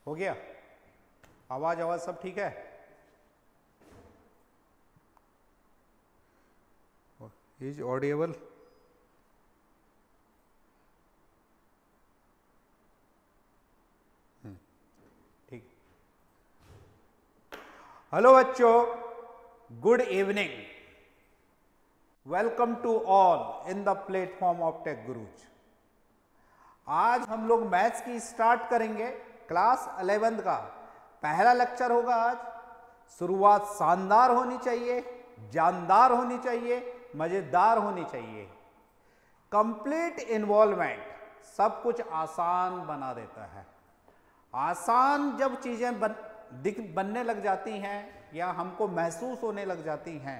हो गया? आवाज आवाज सब ठीक है? Is audible? ठीक। हेलो बच्चों, good evening. Welcome to all in the platform of tech gurus. आज हम लोग मैथ्स की स्टार्ट करेंगे। क्लास 11th का पहला लेक्चर होगा आज। शुरुआत शानदार होनी चाहिए, जानदार होनी चाहिए, मजेदार होनी चाहिए। कंप्लीट इन्वॉल्वमेंट सब कुछ आसान बना देता है। आसान जब चीजें बनने लग जाती हैं या हमको महसूस होने लग जाती हैं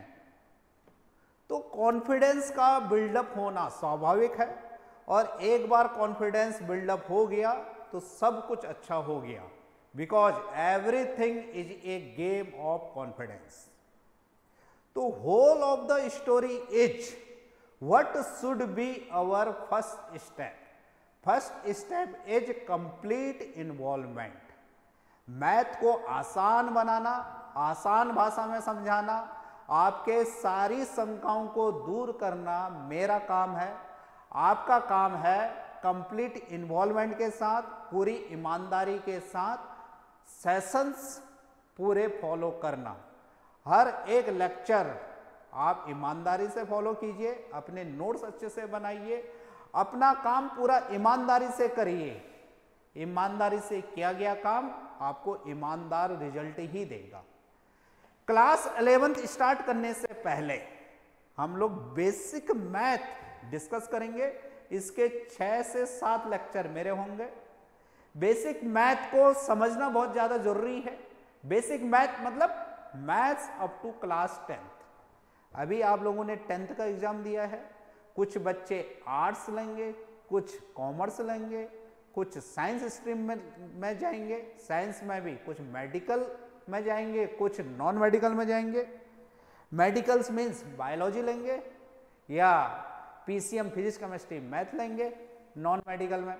तो कॉन्फिडेंस का बिल्डअप होना स्वाभाविक है, और एक बार कॉन्फिडेंस बिल्डअप हो गया तो सब कुछ अच्छा हो गया। Because everything is a game of confidence. तो whole of the story is what should be our first step. First step is complete involvement. Math को आसान बनाना, आसान भाषा में समझाना, आपके सारी शंकाओं को दूर करना मेरा काम है। आपका काम है कंप्लीट इन्वॉल्वमेंट के साथ, पूरी ईमानदारी के साथ सेशंस पूरे फॉलो करना। हर एक लेक्चर आप ईमानदारी से फॉलो कीजिए, अपने नोट्स अच्छे से बनाइए, अपना काम पूरा ईमानदारी से करिए। ईमानदारी से किया गया काम आपको ईमानदार रिजल्ट ही देगा। क्लास 11th स्टार्ट करने से पहले हम लोग बेसिक मैथ डिस्कस करेंगे। इसके 6 से 7 लेक्चर मेरे होंगे। बेसिक मैथ को समझना बहुत ज्यादा जरूरी है। बेसिक मैथ मतलब maths up to class 10th। अभी आप लोगों ने 10th का एग्जाम दिया है। कुछ बच्चे आर्ट्स लेंगे, कुछ कॉमर्स लेंगे, कुछ साइंस स्ट्रीम में जाएंगे, साइंस में भी कुछ मेडिकल में जाएंगे, कुछ नॉन मेडिकल में जाएंगे। मेडिकल्स मीन्स बायोलॉजी लेंगे या पीसीएम फिजिक्स केमिस्ट्री मैथ लेंगे नॉन मेडिकल में।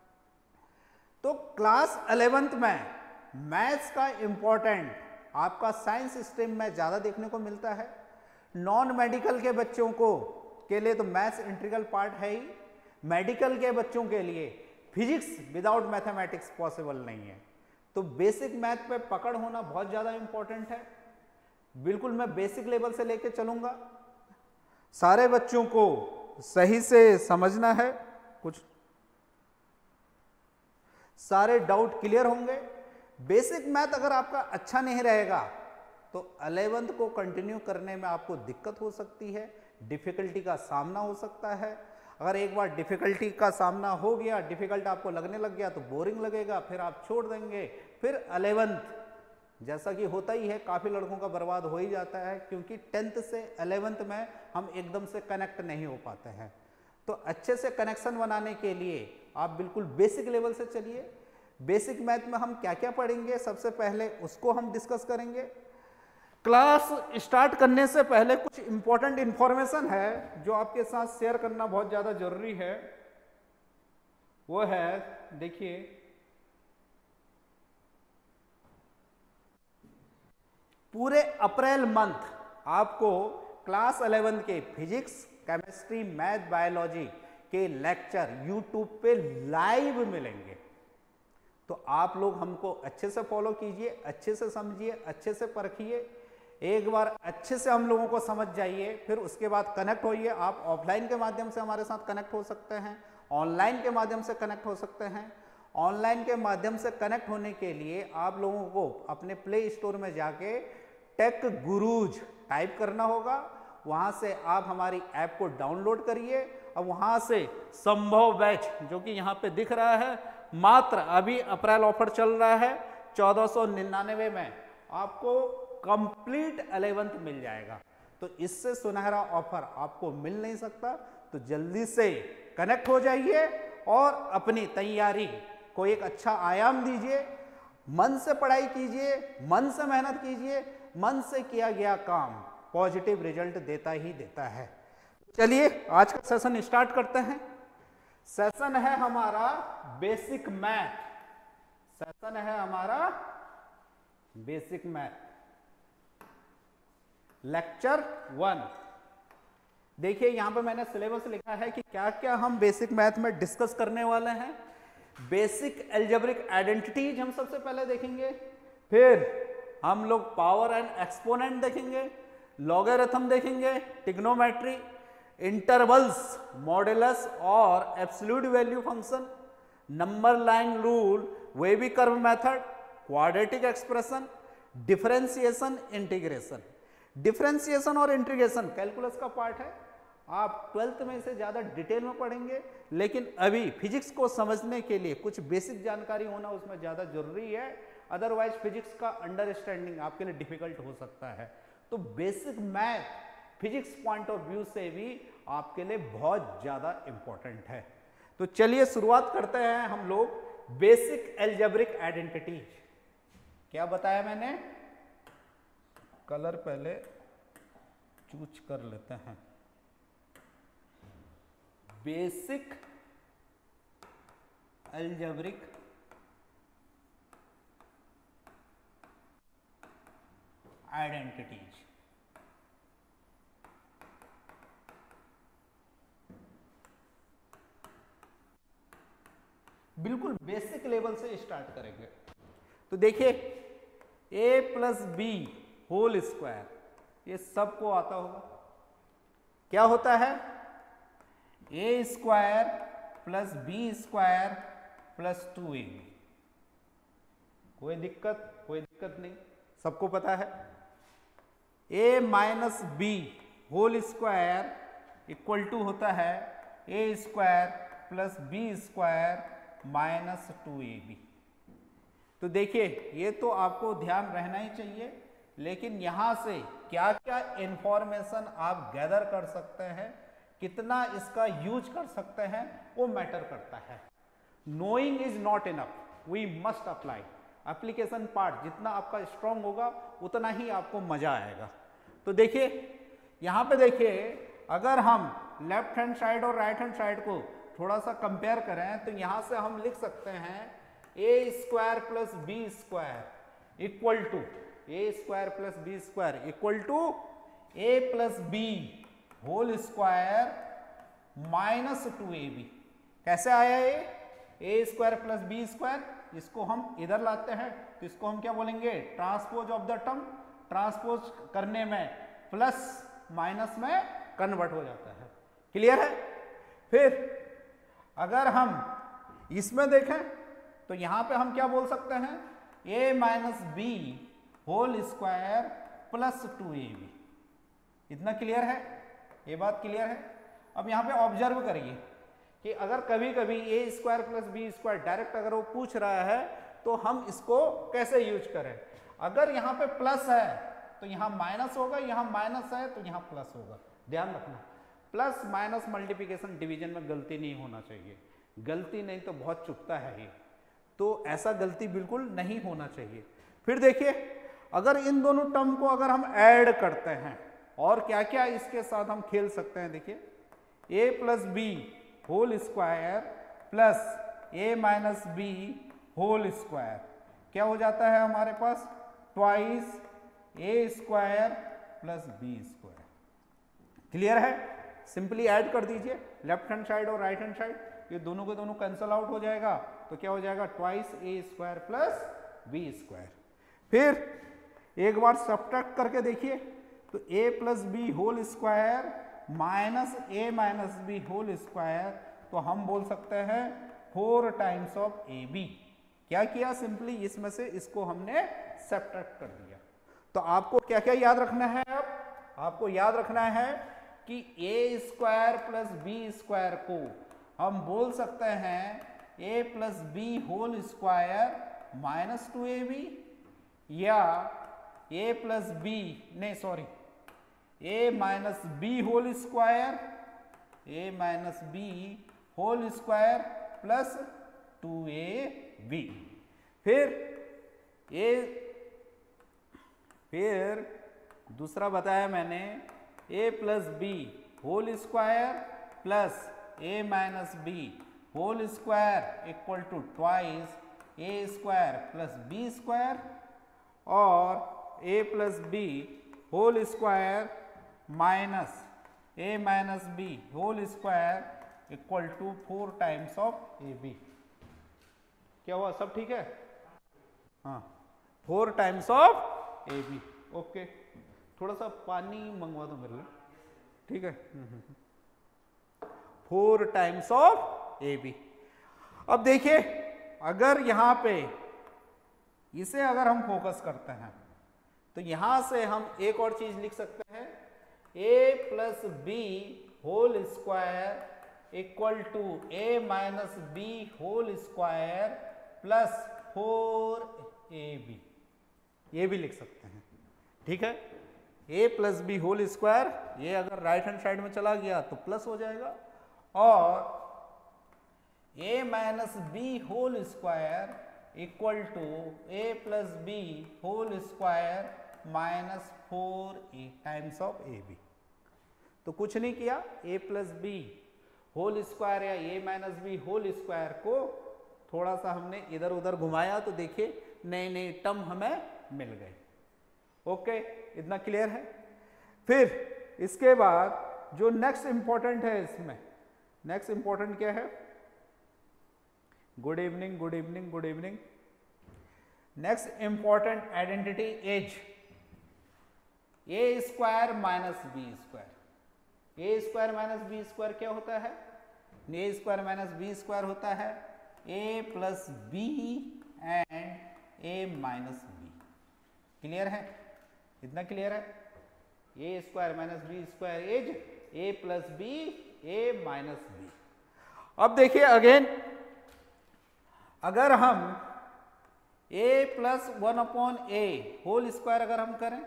तो क्लास 11th में मैथ्स का इंपॉर्टेंट आपका साइंस स्ट्रीम में ज्यादा देखने को मिलता है। नॉन मेडिकल के बच्चों को के लिए तो मैथ्स इंटीग्रल पार्ट है ही। मेडिकल के बच्चों के लिए फिजिक्स विदाउट मैथमेटिक्स पॉसिबल नहीं है। तो बेसिक मैथ पे पकड़ होना बहुत ज्यादा इंपॉर्टेंट है। बिल्कुल मैं बेसिक लेवल से लेके चलूंगा। सारे बच्चों को सही से समझना है, कुछ सारे डाउट क्लियर होंगे। बेसिक मैथ अगर आपका अच्छा नहीं रहेगा तो 11th को कंटिन्यू करने में आपको दिक्कत हो सकती है, डिफिकल्टी का सामना हो सकता है। अगर एक बार डिफिकल्टी का सामना हो गया, डिफिकल्ट आपको लगने लग गया तो बोरिंग लगेगा, फिर आप छोड़ देंगे। फिर 11th जैसा कि होता ही है, काफ़ी लड़कों का बर्बाद हो ही जाता है, क्योंकि 10th से 11th में हम एकदम से कनेक्ट नहीं हो पाते हैं। तो अच्छे से कनेक्शन बनाने के लिए आप बिल्कुल बेसिक लेवल से चलिए। बेसिक मैथ में हम क्या क्या पढ़ेंगे सबसे पहले उसको हम डिस्कस करेंगे। क्लास स्टार्ट करने से पहले कुछ इंपॉर्टेंट इंफॉर्मेशन है जो आपके साथ शेयर करना बहुत ज़्यादा जरूरी है। वो है, देखिए, पूरे अप्रैल मंथ आपको क्लास 11 के फिजिक्स, केमिस्ट्री, मैथ, बायोलॉजी के लेक्चर यूट्यूब पे लाइव मिलेंगे। तो आप लोग हमको अच्छे से फॉलो कीजिए, अच्छे से समझिए, अच्छे से परखिए। एक बार अच्छे से हम लोगों को समझ जाइए, फिर उसके बाद कनेक्ट होइए। आप ऑफलाइन के माध्यम से हमारे साथ कनेक्ट हो सकते हैं, ऑनलाइन के माध्यम से कनेक्ट हो सकते हैं। ऑनलाइन के माध्यम से कनेक्ट होने के लिए आप लोगों को अपने प्ले स्टोर में जाके टेक गुरुज टाइप करना होगा। वहां से आप हमारी ऐप को डाउनलोड करिए और वहां से संभव बैच जो कि यहाँ पे दिख रहा है, मात्र अभी अप्रैल ऑफर चल रहा है, 1499 में आपको कंप्लीट 11th मिल जाएगा। तो इससे सुनहरा ऑफर आपको मिल नहीं सकता। तो जल्दी से कनेक्ट हो जाइए और अपनी तैयारी को एक अच्छा आयाम दीजिए। मन से पढ़ाई कीजिए, मन से मेहनत कीजिए। मन से किया गया काम पॉजिटिव रिजल्ट देता ही देता है। चलिए आज का सेशन स्टार्ट करते हैं। सेशन है हमारा बेसिक मैथ। सेशन है हमारा बेसिक मैथ लेक्चर 1। देखिए यहां पे मैंने सिलेबस लिखा है कि क्या क्या हम बेसिक मैथ में डिस्कस करने वाले हैं। बेसिक अलजेब्रिक आइडेंटिटीज हम सबसे पहले देखेंगे, फिर हम लोग पावर एंड एक्सपोनेंट देखेंगे, लॉगरिथम देखेंगे, ट्रिग्नोमेट्री, इंटरवल्स, मॉडुलस और absolute value function, number line rule, wavy curve method, quadratic expression, differentiation, integration. Differentiation और इंटीग्रेशन कैलकुलस का पार्ट है, आप 12th में इसे ज़्यादा डिटेल में पढ़ेंगे, लेकिन अभी फिजिक्स को समझने के लिए कुछ बेसिक जानकारी होना उसमें ज़्यादा जरूरी है, अदरवाइज फिजिक्स का अंडरस्टैंडिंग आपके लिए डिफिकल्ट हो सकता है। तो basic math physics point of view से भी आपके लिए बहुत ज़्यादा इंपॉर्टेंट है। तो चलिए शुरुआत करते हैं हम लोग बेसिक अलजेब्रिक आइडेंटिटीज। क्या बताया मैंने, कलर पहले चूज कर लेते हैं। Basic algebraic identities. बिल्कुल बेसिक लेवल से स्टार्ट करेंगे। तो देखिए a plus B whole square, ये सबको आता होगा। क्या होता है, ए square plus B square plus 2ab। कोई दिक्कत नहीं, सबको पता है। a minus B whole square equal to होता है ए square plus B square minus 2ab। तो देखिए ये तो आपको ध्यान रहना ही चाहिए, लेकिन यहां से क्या क्या इंफॉर्मेशन आप गैदर कर सकते हैं, कितना इसका यूज कर सकते हैं, वो मैटर करता है। Knowing is not enough, we must apply. Application part जितना आपका स्ट्रांग होगा उतना ही आपको मजा आएगा। तो देखिए यहां पे देखिए, अगर हम लेफ्ट हैंड साइड और राइट हैंड साइड को थोड़ा सा कंपेयर करें तो यहां से हम लिख सकते हैं ए square plus B square equal to A square plus B square equal to A plus B whole square minus 2ab। कैसे आया ये A square plus B square, इसको हम इधर लाते हैं तो इसको हम क्या बोलेंगे, transpose of the term. Transpose करने में प्लस माइनस में कन्वर्ट हो जाता है। क्लियर है। फिर अगर हम इसमें देखें तो यहां पे हम क्या बोल सकते हैं, a minus B whole square plus 2ab। इतना क्लियर है, ये बात क्लियर है। अब यहां पे ऑब्जर्व करिए कि अगर कभी कभी A square plus B square direct अगर वो पूछ रहा है तो हम इसको कैसे यूज करें। अगर यहाँ पे प्लस है तो यहाँ माइनस होगा, यहाँ माइनस है तो यहाँ प्लस होगा। ध्यान रखना, प्लस माइनस मल्टीप्लिकेशन डिवीजन में गलती नहीं होना चाहिए। गलती नहीं तो बहुत चुभता है ये, तो ऐसा गलती बिल्कुल नहीं होना चाहिए। फिर देखिए अगर इन दोनों टर्म को अगर हम ऐड करते हैं और क्या क्या इसके साथ हम खेल सकते हैं। देखिए a plus B whole square plus a minus B whole square क्या हो जाता है हमारे पास, twice a square plus B square. Clear है। सिंपली ऐड कर दीजिए लेफ्ट हैंड साइड और राइट हैंड साइड, ये दोनों के दोनों कैंसल आउट हो जाएगा तो क्या हो जाएगा, twice A square plus B square. फिर एक बार सब्ट्रैक्ट करके देखिए तो a plus B whole square minus a minus B whole square, तो हम बोल सकते हैं 4 टाइम्स ऑफ ab। क्या किया, सिंपली इसमें से इसको हमने सब्ट्रैक्ट कर दिया। तो आपको क्या क्या याद रखना है, अब आपको याद रखना है कि ए स्क्वायर प्लस बी स्क्वायर को हम बोल सकते हैं a plus B whole square minus 2ab, या a प्लस बी नहीं sorry a minus B whole square, a minus B whole square plus 2ab। फिर दूसरा बताया मैंने a plus B whole square plus a minus B whole square equal to twice A square plus B square और ए plus B whole square minus A minus B whole square equal to 4 times of A B. क्या हुआ, सब ठीक है? हाँ, 4 times of A B. Okay, थोड़ा सा पानी मंगवा दो मेरे लिए, ठीक है? 4 टाइम्स ऑफ ए बी। अब देखिए, अगर यहां पे इसे अगर हम फोकस करते हैं तो यहां से हम एक और चीज लिख सकते हैं, ए plus B whole square equal to A minus B whole square plus 4ab, ये भी लिख सकते हैं, ठीक है? a plus B whole square, ये अगर राइट हैंड साइड में चला गया तो प्लस हो जाएगा, और a minus B whole square equal to a plus B whole square minus 4a times of ab। तो कुछ नहीं किया, a plus B whole square या a minus B whole square को थोड़ा सा हमने इधर उधर घुमाया तो देखिए नए नए टर्म हमें मिल गए। ओके, इतना क्लियर है? फिर इसके बाद जो नेक्स्ट इंपॉर्टेंट है इसमें, नेक्स्ट इंपॉर्टेंट क्या है? Good evening, good evening, good evening. Next important identity is A square minus B square. A square minus B square क्या होता है? ए स्क्वायर माइनस बी स्क्वायर होता है ए plus B and A minus B. Clear है? इतना clear है? ए square minus B square is A plus B A minus B. अब देखिए अगेन, अगर हम A plus 1 upon A whole square अगर हम करें,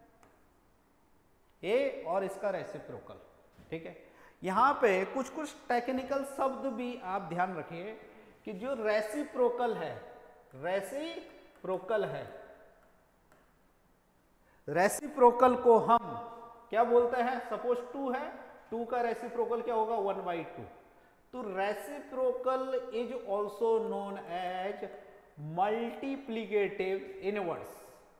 ए और इसका रेसिप्रोकल, ठीक है? यहां पे कुछ कुछ टेक्निकल शब्द भी आप ध्यान रखिए कि जो रेसिप्रोकल है, रेसिप्रोकल है, रेसिप्रोकल को हम क्या बोलते हैं? सपोज 2 है, 2 का रेसिप्रोकल क्या होगा? 1/2। तो reciprocal is also known as multiplicative inverse.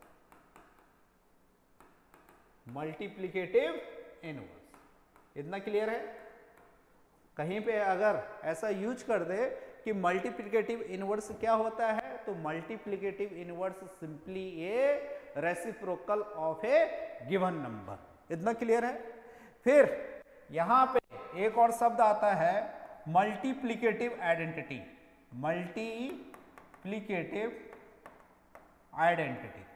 Multiplicative inverse, इतना क्लियर है? कहीं पे अगर ऐसा यूज कर दे कि मल्टीप्लिकेटिव इनवर्स क्या होता है, तो multiplicative inverse simply a reciprocal of a given number. इतना क्लियर है? फिर यहां पे एक और शब्द आता है multiplicative identity. Multiplicative identity,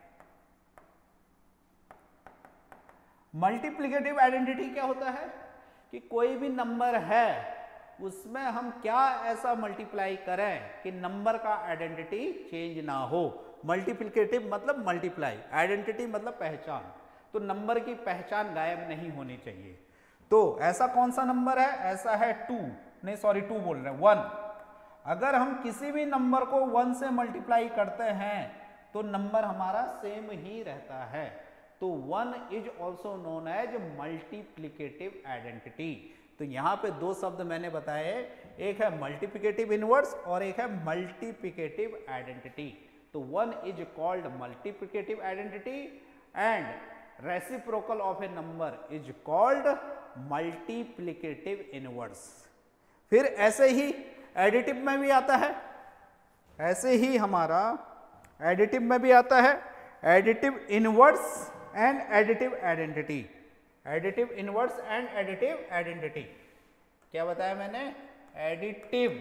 multiplicative identity क्या होता है कि कोई भी नंबर है उसमें हम क्या ऐसा मल्टीप्लाई करें कि नंबर का आइडेंटिटी चेंज ना हो। मल्टीप्लिकेटिव मतलब मल्टीप्लाई, आइडेंटिटी मतलब पहचान, तो नंबर की पहचान गायब नहीं होनी चाहिए। तो ऐसा कौन सा नंबर है? ऐसा है 2 बोल रहे हैं 1। अगर हम किसी भी नंबर को 1 से मल्टीप्लाई करते हैं तो नंबर हमारा सेम ही रहता है। तो 1 is also known as multiplicative identity. तो यहां पे 2 शब्द मैंने बताए, एक है मल्टीप्लिकेटिव इनवर्स और एक है मल्टीप्लिकेटिव आइडेंटिटी। तो 1 is called multiplicative identity and reciprocal of a number is called multiplicative inverse. फिर ऐसे ही एडिटिव में भी आता है, ऐसे ही हमारा एडिटिव में भी आता है additive inverse and additive identity. Additive inverse and additive identity क्या बताया मैंने? Additive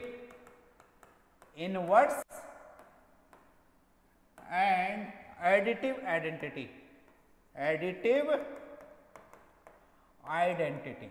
inverse and additive identity. Additive identity.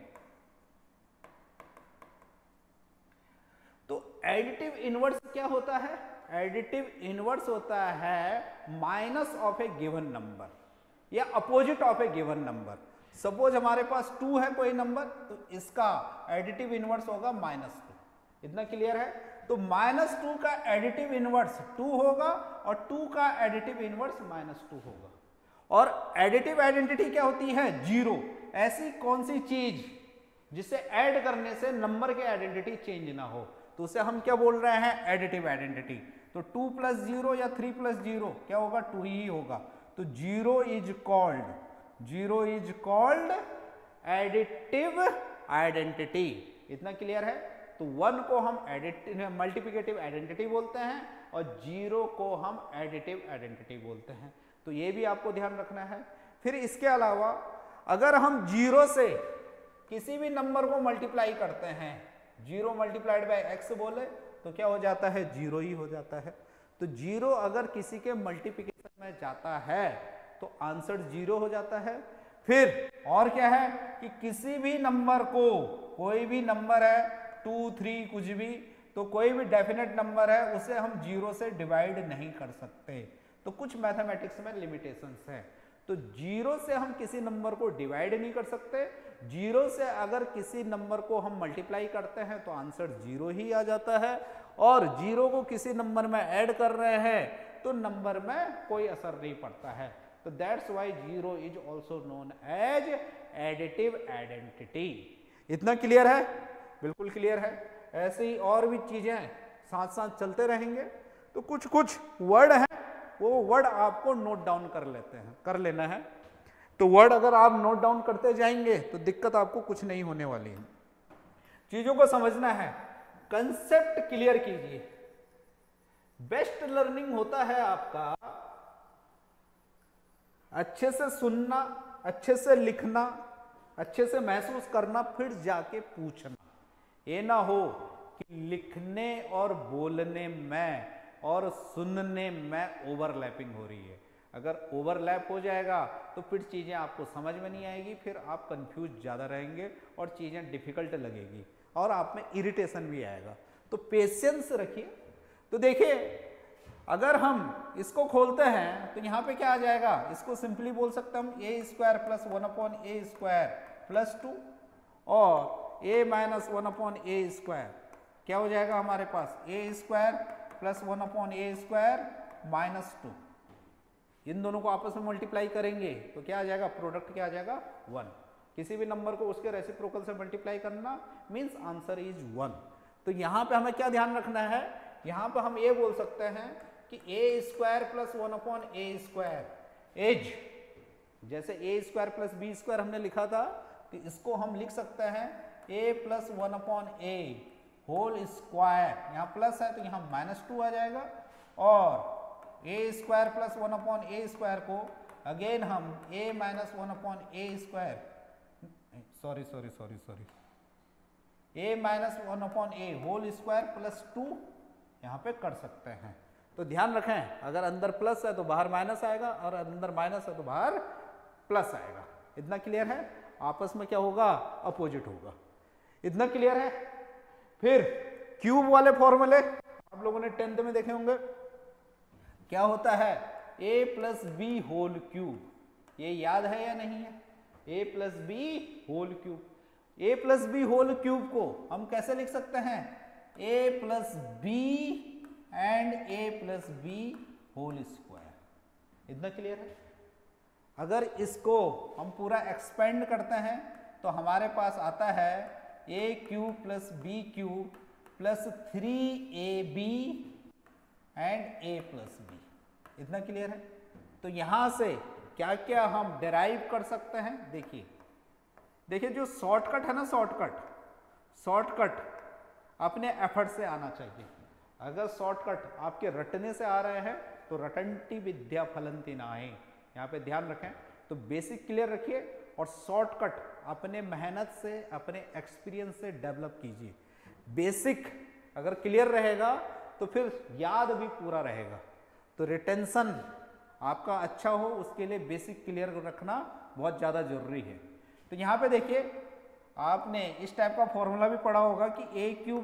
तो एडिटिव इनवर्स क्या होता है? एडिटिव इनवर्स होता है minus of a given number या opposite of a given number. Suppose हमारे पास 2 है कोई नंबर, तो इसका एडिटिव इनवर्स होगा -2। इतना क्लियर है? तो -2 का एडिटिव इनवर्स 2 होगा और 2 का एडिटिव इनवर्स -2 होगा। और एडिटिव आइडेंटिटी क्या होती है? 0। ऐसी कौन सी चीज जिसे ऐड करने से नंबर के आइडेंटिटी चेंज ना हो, तो उसे हम क्या बोल रहे हैं? Additive identity. तो 2 प्लस 0 या 3 प्लस 0 क्या होगा, 2 ही होगा। तो 0 इज कॉल्ड एडिटिव आइडेंटिटी। इतना क्लियर है। तो 1 को हम मल्टीप्लिकेटिव आइडेंटिटी बोलते हैं और 0 को हम एडिटिव आइडेंटिटी बोलते हैं। तो ये भी आपको ध्यान रखना है। फिर इसके अलावा अगर हम 0 से किसी भी नंबर को मल्टीप्लाई करते हैं, 0 मल्टीप्लाइड बाय x बोले तो क्या हो जाता है, 0 ही हो जाता है। तो 0 अगर किसी के मल्टीप्लिकेशन में जाता है तो आंसर 0 हो जाता है। फिर और क्या है कि किसी भी नंबर को, कोई भी नंबर है 2 3 कुछ भी, तो कोई भी डेफिनेट नंबर है उसे हम 0 से डिवाइड नहीं कर सकते। तो कुछ मैथमेटिक्स में लिमिटेशंस है। तो 0 से हम किसी नंबर को डिवाइड नहीं कर सकते। 0 से अगर किसी नंबर को हम मल्टीप्लाई करते हैं तो आंसर 0 ही आ जाता है। और 0 को किसी नंबर में ऐड कर रहे हैं तो नंबर में कोई असर नहीं पड़ता है। तो that's why 0 is also known as additive identity. इतना क्लियर है? बिल्कुल क्लियर है। ऐसे ही और भी चीजें साथ साथ चलते रहेंगे। तो कुछ कुछ वर्ड हैं, वो वर्ड आपको नोट डाउन कर लेना है। तो वर्ड अगर आप नोट डाउन करते जाएंगे तो दिक्कत आपको कुछ नहीं होने वाली है। चीजों को समझना है, कंसेप्ट क्लियर कीजिए। बेस्ट लर्निंग होता है आपका अच्छे से सुनना, अच्छे से लिखना, अच्छे से महसूस करना, फिर जाके पूछना। ये ना हो कि लिखने और बोलने में और सुनने में ओवरलैपिंग हो रही है। अगर ओवरलैप हो जाएगा तो फिर चीज़ें आपको समझ में नहीं आएगी, फिर आप कंफ्यूज ज़्यादा रहेंगे और चीज़ें डिफिकल्ट लगेगी और आप में इरिटेशन भी आएगा। तो पेशेंस रखिए। तो देखिए, अगर हम इसको खोलते हैं तो यहाँ पे क्या आ जाएगा, इसको सिंपली बोल सकते हैं हम a square plus 1/a square plus 2 और a माइनस 1/a स्क्वायर क्या हो जाएगा हमारे पास, a square plus 1/a square minus 2। इन दोनों को आपस में मल्टीप्लाई करेंगे तो क्या आ जाएगा, प्रोडक्ट क्या आ जाएगा, 1। किसी भी नंबर को उसके रेसिप्रोकल से मल्टीप्लाई करना मीन्स आंसर इज 1। तो यहाँ पे हमें क्या ध्यान रखना है, यहाँ पे हम ये बोल सकते हैं कि a square plus 1/a square is, जैसे a square plus b square हमने लिखा था तो इसको हम लिख सकते हैं a plus 1/a whole square. यहाँ प्लस है तो यहाँ माइनस 2 आ जाएगा और a square plus 1/a square को अगेन हम a minus 1/a square a minus 1/a whole square plus 2 यहाँ पे कर सकते हैं। तो ध्यान रखें, अगर अंदर प्लस है तो बाहर माइनस आएगा और अंदर माइनस है तो बाहर प्लस आएगा। इतना क्लियर है? आपस में क्या होगा, अपोजिट होगा। इतना क्लियर है? फिर क्यूब वाले फॉर्मूले आप लोगों ने 10th में देखे होंगे। क्या होता है, a plus B whole cube, ये याद है या नहीं है, a plus B whole cube. a plus B whole cube को हम कैसे लिख सकते हैं, a plus B and a plus B whole square. इतना क्लियर है? अगर इसको हम पूरा एक्सपेंड करते हैं तो हमारे पास आता है a cube plus B cube plus 3ab and a plus b. इतना क्लियर है? तो यहां से क्या क्या हम डेराइव कर सकते हैं, देखिए जो शॉर्टकट है ना, शॉर्टकट अपने एफर्ट से आना चाहिए। अगर शॉर्टकट आपके रटने से आ रहे हैं तो रटंती विद्या फलंती नाहि, यहाँ पे ध्यान रखें। तो बेसिक क्लियर रखिए और शॉर्टकट अपने मेहनत से, अपने एक्सपीरियंस से डेवलप कीजिए। बेसिक अगर क्लियर रहेगा तो फिर याद भी पूरा रहेगा। तो रिटेंशन आपका अच्छा हो उसके लिए बेसिक क्लियर रखना बहुत ज़्यादा जरूरी है। तो यहाँ पे देखिए, आपने इस टाइप का फॉर्मूला भी पढ़ा होगा कि a cube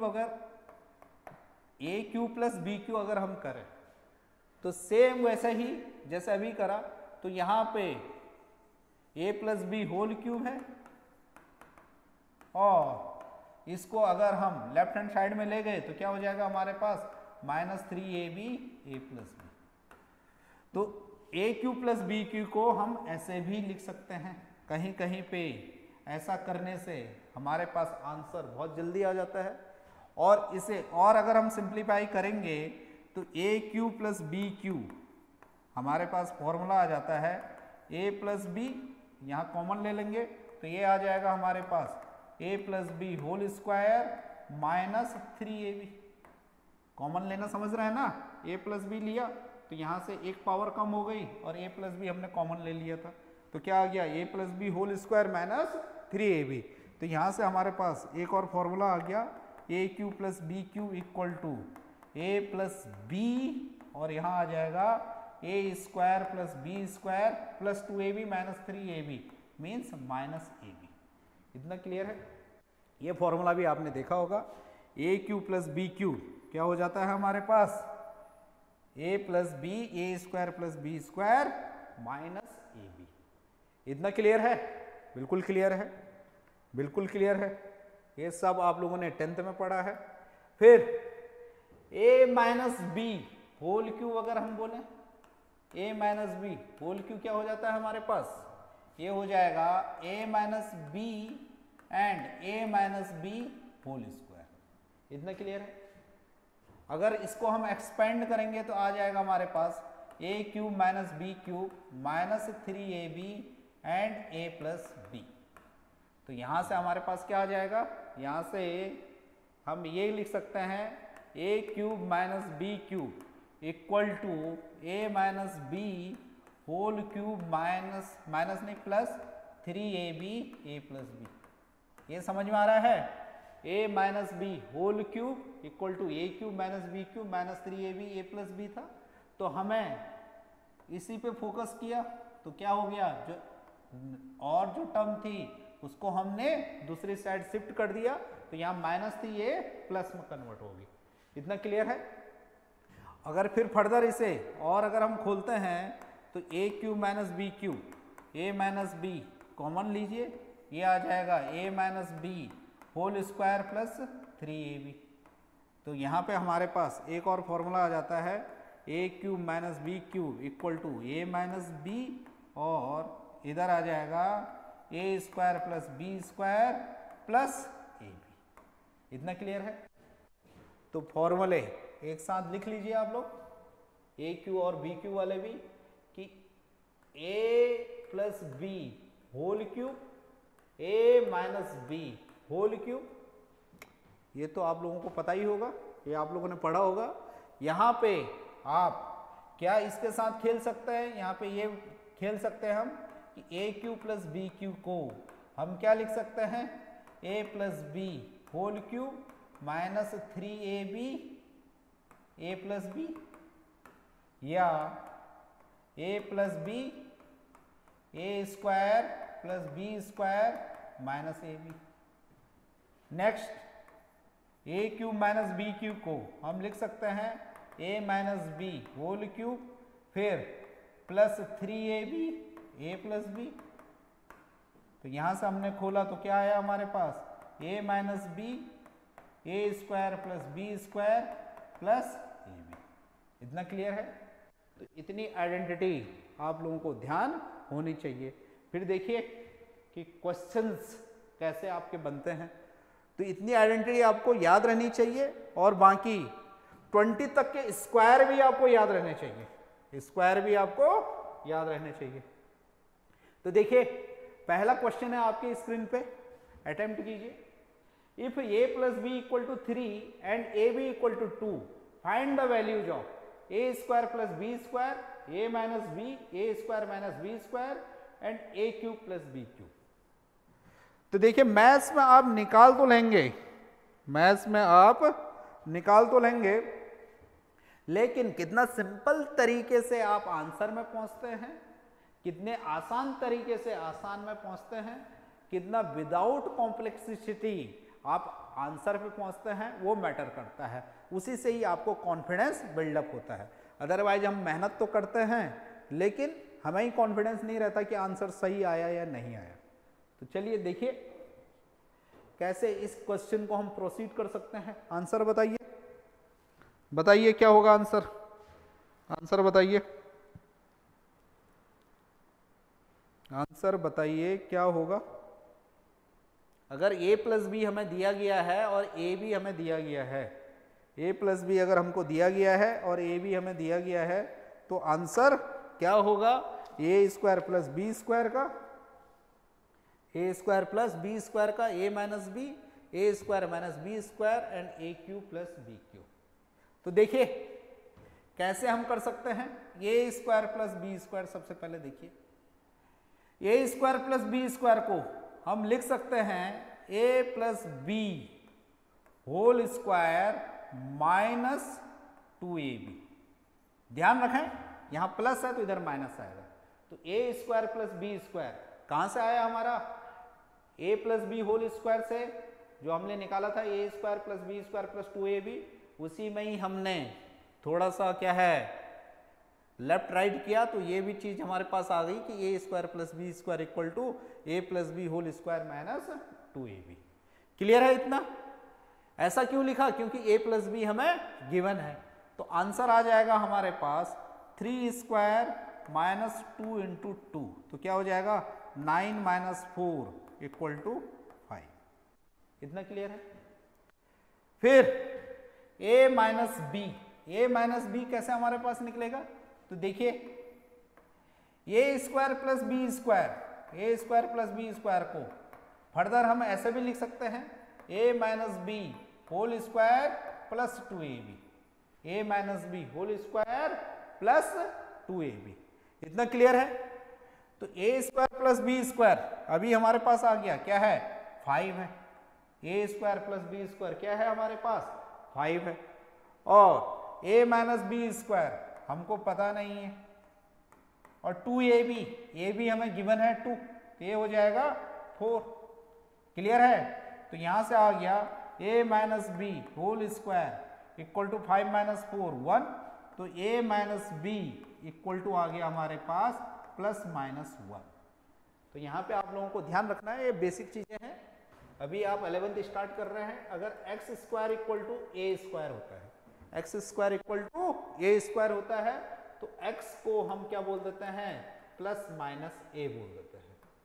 plus B cube अगर हम करें तो सेम वैसे ही जैसे अभी करा, तो यहाँ पे a plus B whole cube है और इसको अगर हम लेफ्ट हैंड साइड में ले गए तो क्या हो जाएगा हमारे पास, minus 3ab a plus b. तो a cube plus B cube को हम ऐसे भी लिख सकते हैं। कहीं कहीं पे ऐसा करने से हमारे पास आंसर बहुत जल्दी आ जाता है। और इसे और अगर हम सिंप्लीफाई करेंगे तो a cube plus B cube हमारे पास फॉर्मूला आ जाता है ए प्लस बी, यहाँ कॉमन ले लेंगे तो ये आ जाएगा हमारे पास a plus B whole square minus 3ab। Common लेना समझ रहे हैं ना, ए प्लस बी लिया तो यहाँ से एक पावर कम हो गई और ए प्लस बी हमने कॉमन ले लिया था, तो क्या आ गया a plus B whole square minus 3ab। तो यहाँ से हमारे पास एक और फॉर्मूला आ गया a cube plus B cube equal to A plus B और यहाँ आ जाएगा ए square plus B square plus 2ab minus 3ab means minus ab। इतना क्लियर है? ये फॉर्मूला भी आपने देखा होगा। A cube plus B cube क्या हो जाता है हमारे पास a plus B A square plus B square minus ab। इतना क्लियर है? बिल्कुल क्लियर है, बिल्कुल क्लियर है। ये सब आप लोगों ने 10th में पढ़ा है। फिर a minus B whole cube अगर हम बोलें a minus B whole cube क्या हो जाता है हमारे पास, ये हो जाएगा a minus B and a minus B whole square. इतना क्लियर है? अगर इसको हम एक्सपेंड करेंगे तो आ जाएगा हमारे पास a cube minus B cube minus 3ab and a plus b. तो यहां से हमारे पास क्या आ जाएगा, यहां से हम ये लिख सकते हैं a cube minus B cube equal to a minus B whole cube minus नहीं plus 3ab a plus b. ये समझ में आ रहा है? a minus B whole cube equal to a cube minus B cube minus 3ab a plus b था, तो हमें इसी पे फोकस किया तो क्या हो गया, जो टर्म थी उसको हमने दूसरी साइड शिफ्ट कर दिया तो यहाँ माइनस थी ये प्लस में कन्वर्ट होगी। इतना क्लियर है? अगर फिर फर्दर इसे और अगर हम खोलते हैं तो a cube minus B cube a minus b common लीजिए, ये आ जाएगा a minus B whole square plus 3ab। तो यहाँ पे हमारे पास एक और फॉर्मूला आ जाता है a cube minus B cube equal to a minus B और इधर आ जाएगा a square plus B square plus ab। इतना क्लियर है? तो फॉर्मूले एक साथ लिख लीजिए आप लोग ए क्यू और बी क्यू वाले भी कि a plus B whole cube a minus B whole cube, ये तो आप लोगों को पता ही होगा, ये आप लोगों ने पढ़ा होगा। यहाँ पे आप क्या इसके साथ खेल सकते हैं, यहाँ पे ये खेल सकते हैं हम कि a cube plus B cube को हम क्या लिख सकते हैं a plus B whole cube minus 3ab a plus b, या a plus B A square plus B square minus ab। Next a cube minus B cube को हम लिख सकते हैं a minus B whole cube फिर plus 3ab a plus b. तो यहां से हमने खोला तो क्या आया हमारे पास a minus b A square plus B square plus ab। इतना क्लियर है? तो इतनी आइडेंटिटी आप लोगों को ध्यान होनी चाहिए। फिर देखिए कि क्वेश्चंस कैसे आपके बनते हैं। तो इतनी आइडेंटिटी आपको याद रहनी चाहिए और बाकी 20 तक के स्क्वायर भी आपको याद रहने चाहिए, स्क्वायर भी आपको याद रहने चाहिए। तो देखिए पहला क्वेश्चन है आपके स्क्रीन पे, अटेम्प्ट कीजिए। If a plus b equal to 3 and A b equal to 2 find the values of a square plus B square A minus b A square minus B square and a cube plus B cube. तो देखिए maths में आप निकाल तो लेंगे, maths में आप निकाल तो लेंगे, लेकिन कितना सिंपल तरीके से आप आंसर में पहुंचते हैं, कितने आसान तरीके से आसान में पहुंचते हैं, कितना विदाउट कॉम्प्लेक्सिटी आप आंसर पे पहुंचते हैं, वो मैटर करता है। उसी से ही आपको कॉन्फिडेंस बिल्डअप होता है। अदरवाइज हम मेहनत तो करते हैं लेकिन हमें ही कॉन्फिडेंस नहीं रहता कि आंसर सही आया या नहीं आया। तो चलिए देखिए कैसे इस क्वेश्चन को हम प्रोसीड कर सकते हैं। आंसर बताइए, बताइए क्या होगा आंसर, आंसर बताइए, आंसर बताइए क्या होगा। अगर a प्लस बी हमें दिया गया है और a भी हमें दिया गया है, ए प्लस बी अगर हमको दिया गया है और ए भी हमें दिया गया है, तो आंसर क्या होगा, ए स्क्वायर प्लस बी स्क्वायर का, a square plus B square का a minus b, A square minus B square and a cube plus B cube. तो देखिए कैसे हम कर सकते हैं, ए स्क्वायर प्लस बी स्क्वायर, सबसे पहले देखिए a square plus B square को हम लिख सकते हैं ए plus B whole square minus 2ab। ध्यान रखें यहां प्लस है तो इधर माइनस आएगा, तो a square plus B square कहां से आया हमारा, a plus B whole square से जो हमने निकाला था a square plus B square plus 2ab, उसी में ही हमने थोड़ा सा क्या है लेफ्ट राइट किया, तो ये भी चीज हमारे पास आ गई कि ए square plus B square equal to A plus B whole square minus 2ab। Clear है इतना? ऐसा क्यों लिखा, क्योंकि ए प्लस बी हमें गिवन है, तो आंसर आ जाएगा हमारे पास 3 स्क्वायर माइनस 2 इंटू 2, तो क्या हो जाएगा 9 माइनस 4 इक्वल टू 5। इतना क्लियर है? फिर a माइनस बी कैसे हमारे पास निकलेगा, तो देखिए a square plus B square को फर्दर हम ऐसे भी लिख सकते हैं a minus B whole square plus 2ab, a minus B whole square plus 2ab। इतना क्लियर है? तो a square plus B square अभी हमारे पास आ गया, क्या है 5 है, ए स्क्वायर प्लस बी स्क्वायर क्या है हमारे पास 5 है, और ए माइनस बी स्क्वायर हमको पता नहीं है, और 2ab, ए भी हमें गिवन है 2, तो ये हो जाएगा 4। क्लियर है? तो यहां से आ गया a minus B whole square equal to 5 minus 4 1, तो a minus B equal to आ गया हमारे पास प्लस माइनस 1। तो यहाँ पे आप लोगों को ध्यान रखना है, ये बेसिक चीजें हैं, अभी आप 11th स्टार्ट कर रहे हैं। अगर x square equal to A square होता है, x square equal to A square होता है, तो एक्स को हम क्या बोल देते हैं, प्लस माइनस ए बोल देते हैं।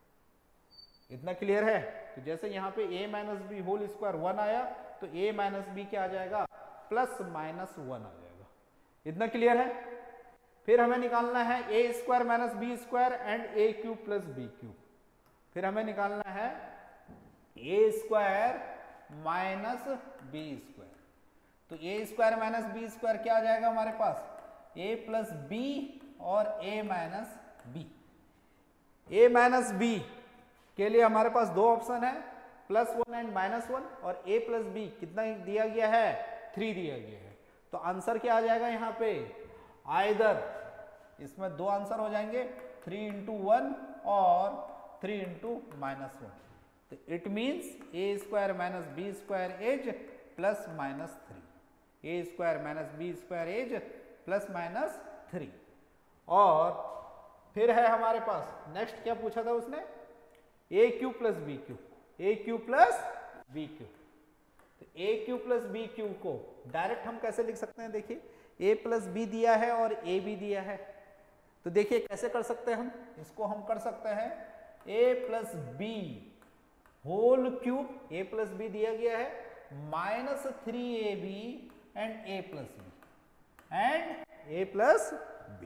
इतना क्लियर है? तो जैसे यहाँ पे a minus B whole square 1 आया, तो a माइनस बी क्या आ जाएगा, प्लस माइनस 1 आ जाएगा। इतना क्लियर है? फिर हमें निकालना है ए square minus B square and a cube plus B cube. फिर हमें निकालना है ए स्क्वायर माइनस बी स्क्वायर, तो a square minus B square क्या आ जाएगा हमारे पास, ए प्लस बी और a minus b. A minus b के लिए हमारे पास दो ऑप्शन है, +1 एंड -1, और a प्लस बी कितना दिया गया है, 3 दिया गया है। तो आंसर क्या आ जाएगा यहाँ पे, आइदर, इसमें दो आंसर हो जाएंगे, 3 इंटू 1 और 3 इंटू -1। तो it means a square minus B square is plus minus 3, a square minus B square is plus minus 3। और फिर है हमारे पास नेक्स्ट, क्या पूछा था उसने, a cube plus B cube, a cube plus B cube. तो a cube plus B cube को डायरेक्ट हम कैसे लिख सकते हैं, देखिए ए प्लस बी दिया है और ए भी दिया है, तो देखिए कैसे कर सकते हैं हम इसको, हम कर सकते हैं ए प्लस बी होल क्यूब, ए प्लस बी दिया गया है, minus 3ab and a plus B and a plus b,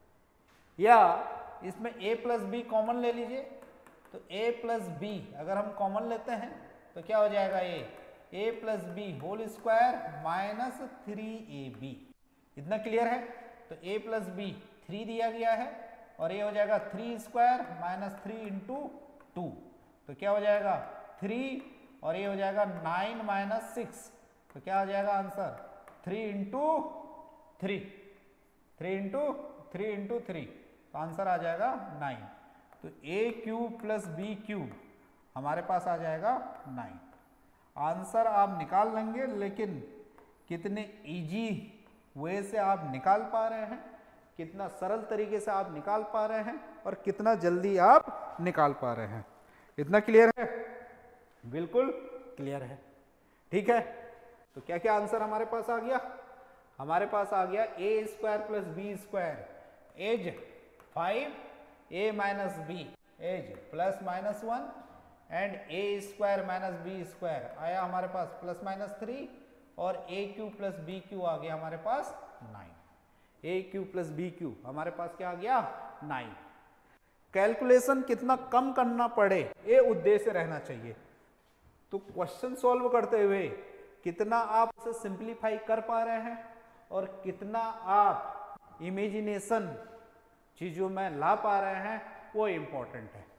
या इसमें ए प्लस बी कॉमन ले लीजिए, तो a प्लस बी अगर हम कॉमन लेते हैं तो क्या हो जाएगा, a plus B whole square minus 3ab। इतना क्लियर है? तो a प्लस बी 3 दिया गया है, और ये हो जाएगा 3 स्क्वायर माइनस 3 इंटू 2, तो क्या हो जाएगा 3, और ये हो जाएगा 9 माइनस 6, तो क्या हो जाएगा आंसर 3 इंटू 3, 3 इंटू 3, तो आंसर आ जाएगा 9। तो ए क्यूब प्लस बी क्यूब हमारे पास आ जाएगा 9। आंसर आप निकाल लेंगे, लेकिन कितने इजी वे से आप निकाल पा रहे हैं, कितना सरल तरीके से आप निकाल पा रहे हैं, और कितना जल्दी आप निकाल पा रहे हैं। इतना क्लियर है? बिल्कुल क्लियर है। ठीक है, तो क्या क्या आंसर हमारे पास आ गया, हमारे पास आ गया a square plus B square as 5, a minus b as plus minus 1, and A square minus B square आया हमारे पास प्लस माइनस 3, और a cube plus B cube आ गया हमारे पास 9। A cube plus B cube हमारे पास क्या आ गया 9। कैलकुलेशन कितना कम करना पड़े ये उद्देश्य रहना चाहिए। तो क्वेश्चन सॉल्व करते हुए कितना आप उसे सिंप्लीफाई कर पा रहे हैं और कितना आप इमेजिनेशन चीजों में ला पा रहे हैं वो इंपॉर्टेंट है।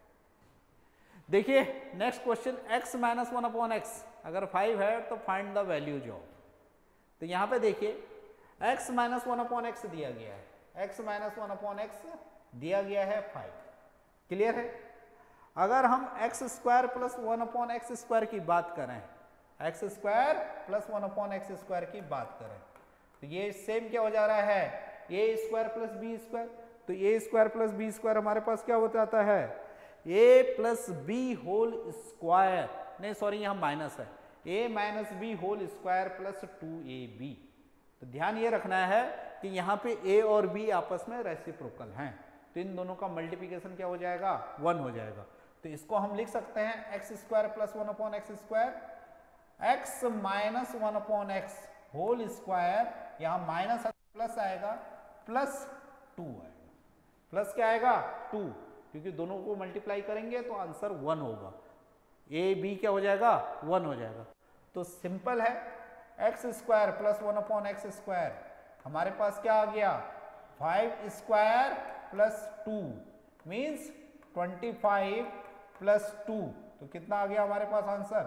देखिए next question x minus 1/x अगर 5 है तो फाइंड द वैल्यूज ऑफ। तो यहां पे देखिए x माइनस 1/x दिया गया है, x माइनस 1/x दिया गया है 5। क्लियर है। अगर हम x square plus 1/x square की बात करें, x square plus 1/x square की बात करें तो ये सेम क्या हो जा रहा है a square plus B square. तो a square plus B square हमारे पास क्या हो जाता है a plus B whole square, नहीं सॉरी यहाँ माइनस है, a minus B whole square plus 2ab। तो ध्यान ये रखना है कि यहाँ पे a और b आपस में रेसिप्रोकल हैं तो इन दोनों का मल्टीप्लिकेशन क्या हो जाएगा 1 हो जाएगा। तो इसको हम लिख सकते हैं x square plus 1/x square, x minus 1/x whole square, यहाँ माइनस प्लस आएगा प्लस 2 आएगा। प्लस क्या आएगा 2, क्योंकि दोनों को मल्टीप्लाई करेंगे तो आंसर 1 होगा। a b क्या हो जाएगा 1 हो जाएगा। तो सिंपल है x square plus 1/x square हमारे पास क्या आ गया 5 स्क्वायर प्लस 2 मीन्स 25 प्लस 2। तो कितना आ गया हमारे पास आंसर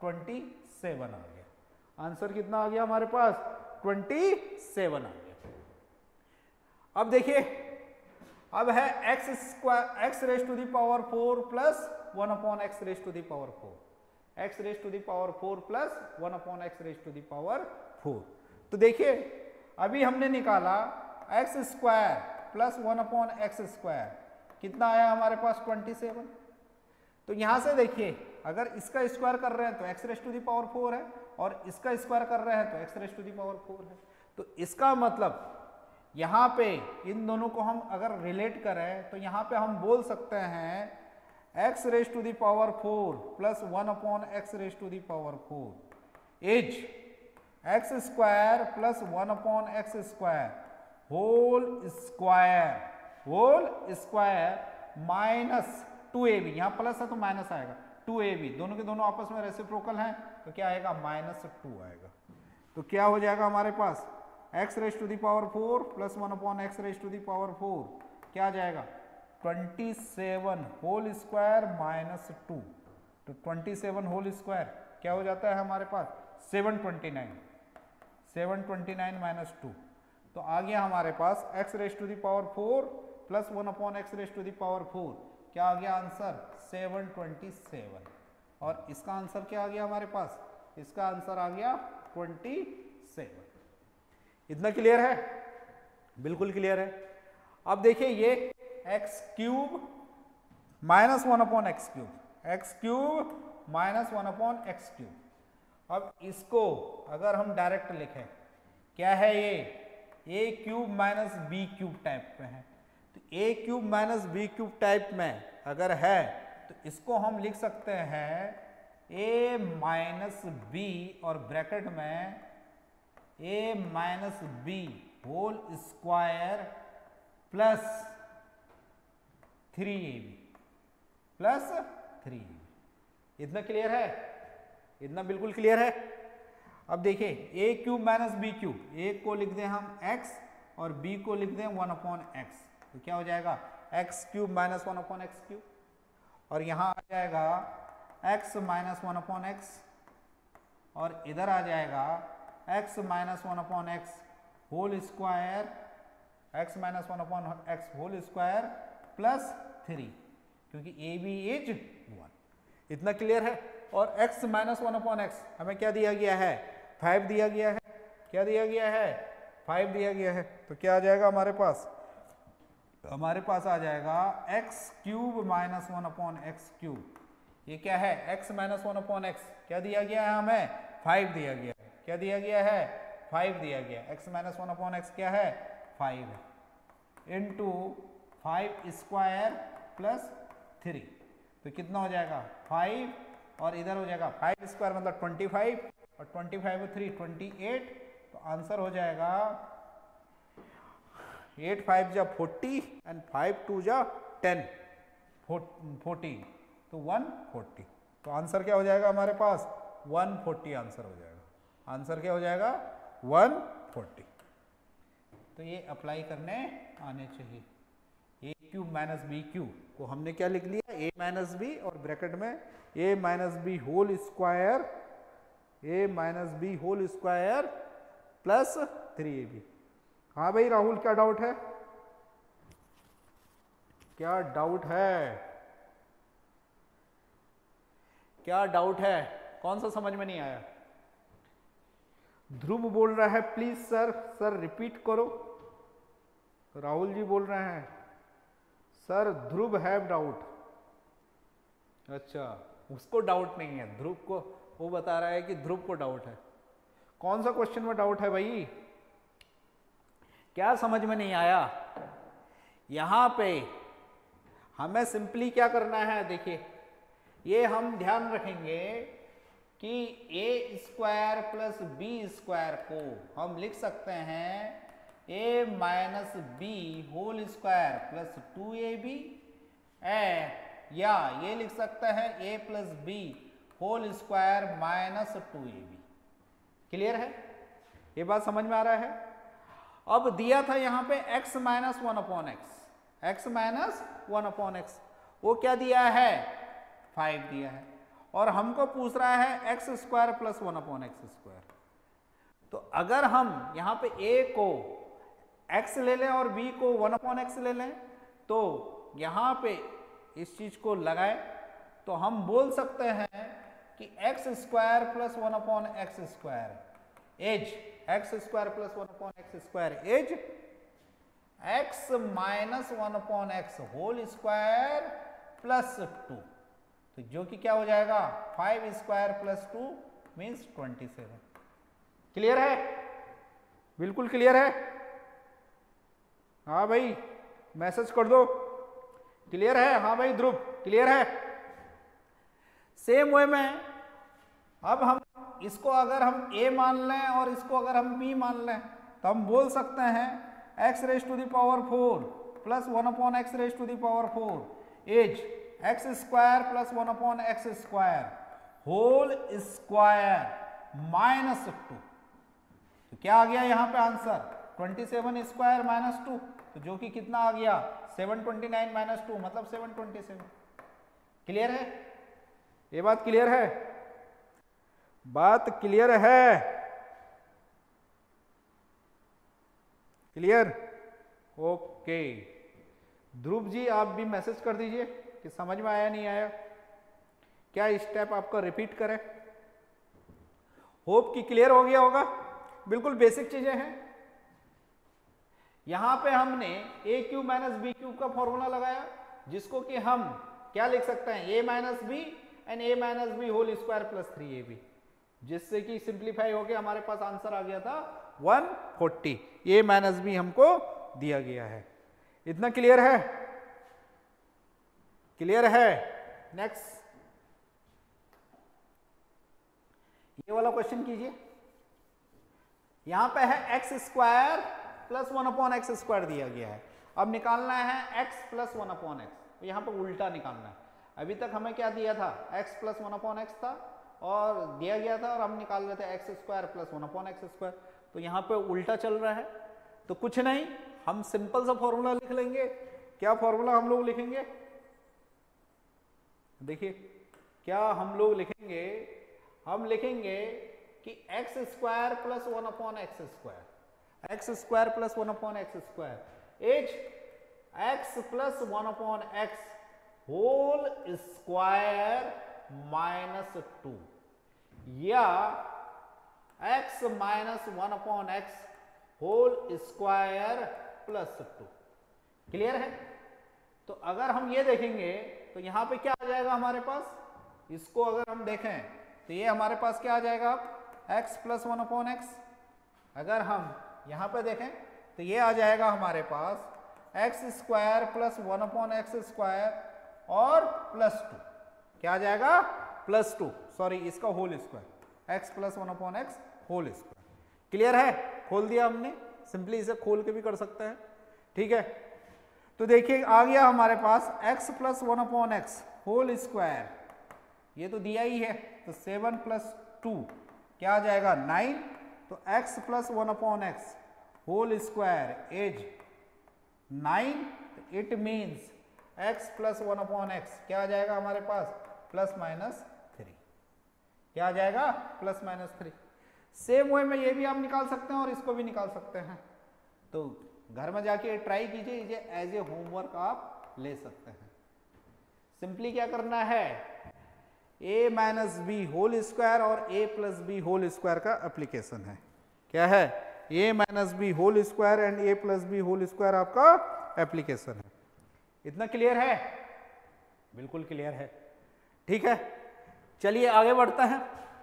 27 आ गया। आंसर कितना आ गया हमारे पास 27 आ गया। अब देखिए अब है x square x raise to the power 4 plus 1/x raise to the power 4, x raise to the power 4 plus 1/x raise to the power 4। तो देखिए अभी हमने निकाला x square plus 1/x square कितना आया हमारे पास 27। तो यहां से देखिए अगर इसका स्क्वायर कर रहे हैं तो x raise to the power 4 है और इसका स्क्वायर कर रहे हैं तो x raise to the power 4 है। तो इसका मतलब यहां पे इन दोनों को हम अगर रिलेट करें तो यहां पे हम बोल सकते हैं x raise to the power 4 plus 1/x raise to the power 4 is x square plus 1/x square whole square minus 2ab, यहाँ प्लस है तो माइनस आएगा 2ab, दोनों के दोनों आपस में रेसिप्रोकल हैं तो क्या आएगा -2 आएगा। तो क्या हो जाएगा हमारे पास x raise to the power 4 plus 1/x raise to the power 4 क्या आ जाएगा 27 होल स्क्वायर माइनस 2। तो 27 होल स्क्वायर क्या हो जाता है हमारे पास 729 माइनस 2। तो आ गया हमारे पास x raise to the power 4 plus 1/x raise to the power 4 क्या आ गया आंसर 727। और इसका आंसर क्या आ गया हमारे पास, इसका आंसर आ गया 27। इतना क्लियर है, बिल्कुल क्लियर है। अब देखिए ये x cube minus 1/x cube, x cube minus 1/x cube. अब इसको अगर हम डायरेक्ट लिखें क्या है ये a cube minus B cube type में है। तो a cube minus B cube type में अगर है तो इसको हम लिख सकते हैं a माइनस बी और ब्रैकेट में a minus B whole square plus 3ab plus 3ab। इतना क्लियर है, इतना बिल्कुल क्लियर है। अब देखिए a cube minus B cube, a को लिख दें हम x और b को लिख दें 1/x। तो क्या हो जाएगा x cube minus 1/x cube और यहाँ आ जाएगा x माइनस 1/x और इधर आ जाएगा x minus 1/x whole square, x minus 1/x whole square plus 3 क्योंकि a b इज 1। इतना क्लियर है। और x माइनस 1/x हमें क्या दिया गया है 5 दिया गया है। क्या दिया गया है 5 दिया गया है। तो क्या आ जाएगा हमारे पास, हमारे पास आ जाएगा x cube minus 1/x cube. ये क्या है x माइनस 1/x क्या दिया गया है हमें 5 दिया गया है। क्या दिया गया है 5 दिया गया। x माइनस 1/x क्या है 5 इंटू 5 स्क्वायर प्लस 3। तो कितना हो जाएगा 5 और इधर हो जाएगा 5 स्क्वायर मतलब 25 और 25 और 3 28, तो आंसर हो जाएगा 8 5 जा 40 एंड 5 2 जा 10 14, तो 140। तो आंसर क्या हो जाएगा हमारे पास 140 आंसर हो जाएगा। आंसर क्या हो जाएगा 140। तो ये अप्लाई करने आने चाहिए। A cube minus B cube को हमने क्या लिख लिया, ए माइनस बी और ब्रैकेट में A minus B whole square, A minus B whole square plus 3ab। हाँ भाई राहुल, क्या डाउट है? क्या डाउट है? क्या डाउट है? कौन सा समझ में नहीं आया? ध्रुव बोल रहा है प्लीज सर रिपीट करो। राहुल जी बोल रहे हैं सर ध्रुव हैव डाउट। अच्छा, उसको डाउट नहीं है, ध्रुव को वो बता रहा है कि ध्रुव को डाउट है। कौन सा क्वेश्चन में डाउट है भाई? क्या समझ में नहीं आया? यहां पे हमें सिंपली क्या करना है, देखिए ये हम ध्यान रखेंगे कि ए स्क्वायर प्लस बी स्क्वायर को हम लिख सकते हैं A minus B whole square plus 2ab, या ये लिख सकते हैं ए plus B whole square minus 2ab। Clear है? ये बात समझ में आ रहा है? अब दिया था यहां पे x minus 1/x, x minus 1/x, वो क्या दिया है 5 दिया है, और हमको पूछ रहा है x square plus 1/x square. तो अगर हम यहां पे a को x ले लें और b को 1/x ले लें, तो यहां पे इस चीज को लगाए तो हम बोल सकते हैं कि x square plus 1/x square as x square plus 1/x square as x minus 1/x whole square plus 2, तो जो कि क्या हो जाएगा 5 स्क्वायर प्लस 2 मीन्स 27। क्लियर है? बिल्कुल क्लियर है? हाँ भाई मैसेज कर दो, क्लियर है? हाँ भाई ध्रुव क्लियर है? सेम वे में अब हम इसको अगर हम a मान लें और इसको अगर हम b मान लें, तो हम बोल सकते हैं x raise to the power 4 plus 1/x raise to the power 4 as x square plus 1/x square whole square minus 2। तो क्या आ गया यहाँ पे आंसर 27 स्क्वायर माइनस 2, तो जो कि कितना आ गया 729 माइनस 2 मतलब 727। क्लियर है? ये बात क्लियर है? बात क्लियर है? क्लियर? ओके ध्रुव जी आप भी मैसेज कर दीजिए कि समझ में आया नहीं आया, क्या स्टेप आपका रिपीट करें। होप कि क्लियर हो गया होगा। बिल्कुल बेसिक चीजें हैं। यहां पे हमने A cube minus B cube का फॉर्मूला लगाया, जिसको कि हम क्या लिख सकते हैं A minus B and A minus B whole square plus 3ab, जिससे कि सिंप्लीफाई होके हमारे पास आंसर आ गया था 140। ए माइनस बी हमको दिया गया है। इतना क्लियर है? क्लियर है? नेक्स्ट ये वाला क्वेश्चन कीजिए। यहां पे है x square plus 1/x square दिया गया है। अब निकालना है x प्लस 1/x, तो यहां पे उल्टा निकालना है। अभी तक हमें क्या दिया था x प्लस 1/x था और दिया गया था, और हम निकाल रहे थे x square plus 1/x square. तो यहाँ पे उल्टा चल रहा है, तो कुछ नहीं, हम सिंपल सा फॉर्मूला लिख लेंगे। क्या फॉर्मूला हम लोग लिखेंगे? देखिए क्या हम लोग लिखेंगे, हम लिखेंगे कि X square plus 1/x square, X square plus 1/x square as X plus 1/x whole square minus 2, या x minus 1/x whole square plus 2। Clear है? तो अगर हम ये देखेंगे तो यहां पे क्या आ जाएगा हमारे पास, इसको अगर हम देखें तो ये हमारे पास क्या आ जाएगा x प्लस 1/x। अगर हम यहां पे देखें तो ये आ जाएगा हमारे पास X square plus 1/x square और प्लस 2। क्या आ जाएगा प्लस 2, सॉरी इसका whole square, x plus 1/x whole square. Clear है? खोल दिया हमने, सिंपली इसे खोल के भी कर सकते हैं। ठीक है, तो देखिए आ गया हमारे पास x plus 1/x whole square, ये तो दिया ही है, तो 7 प्लस 2 क्या आ जाएगा 9, तो x plus 1/x whole square is 9, it means x plus 1/x क्या आ जाएगा हमारे पास प्लस माइनस 3, क्या आ जाएगा प्लस माइनस 3। सेम वे में ये भी आप निकाल सकते हैं और इसको भी निकाल सकते हैं, तो घर में जाके ट्राई कीजिए, इसे एज ए होमवर्क आप ले सकते हैं। सिंपली क्या करना है, a minus B whole square और a plus B whole square का एप्लीकेशन है। क्या है? a minus B whole square and a plus B whole square आपका एप्लीकेशन है। इतना क्लियर है? बिल्कुल क्लियर है। ठीक है, चलिए आगे बढ़ते हैं।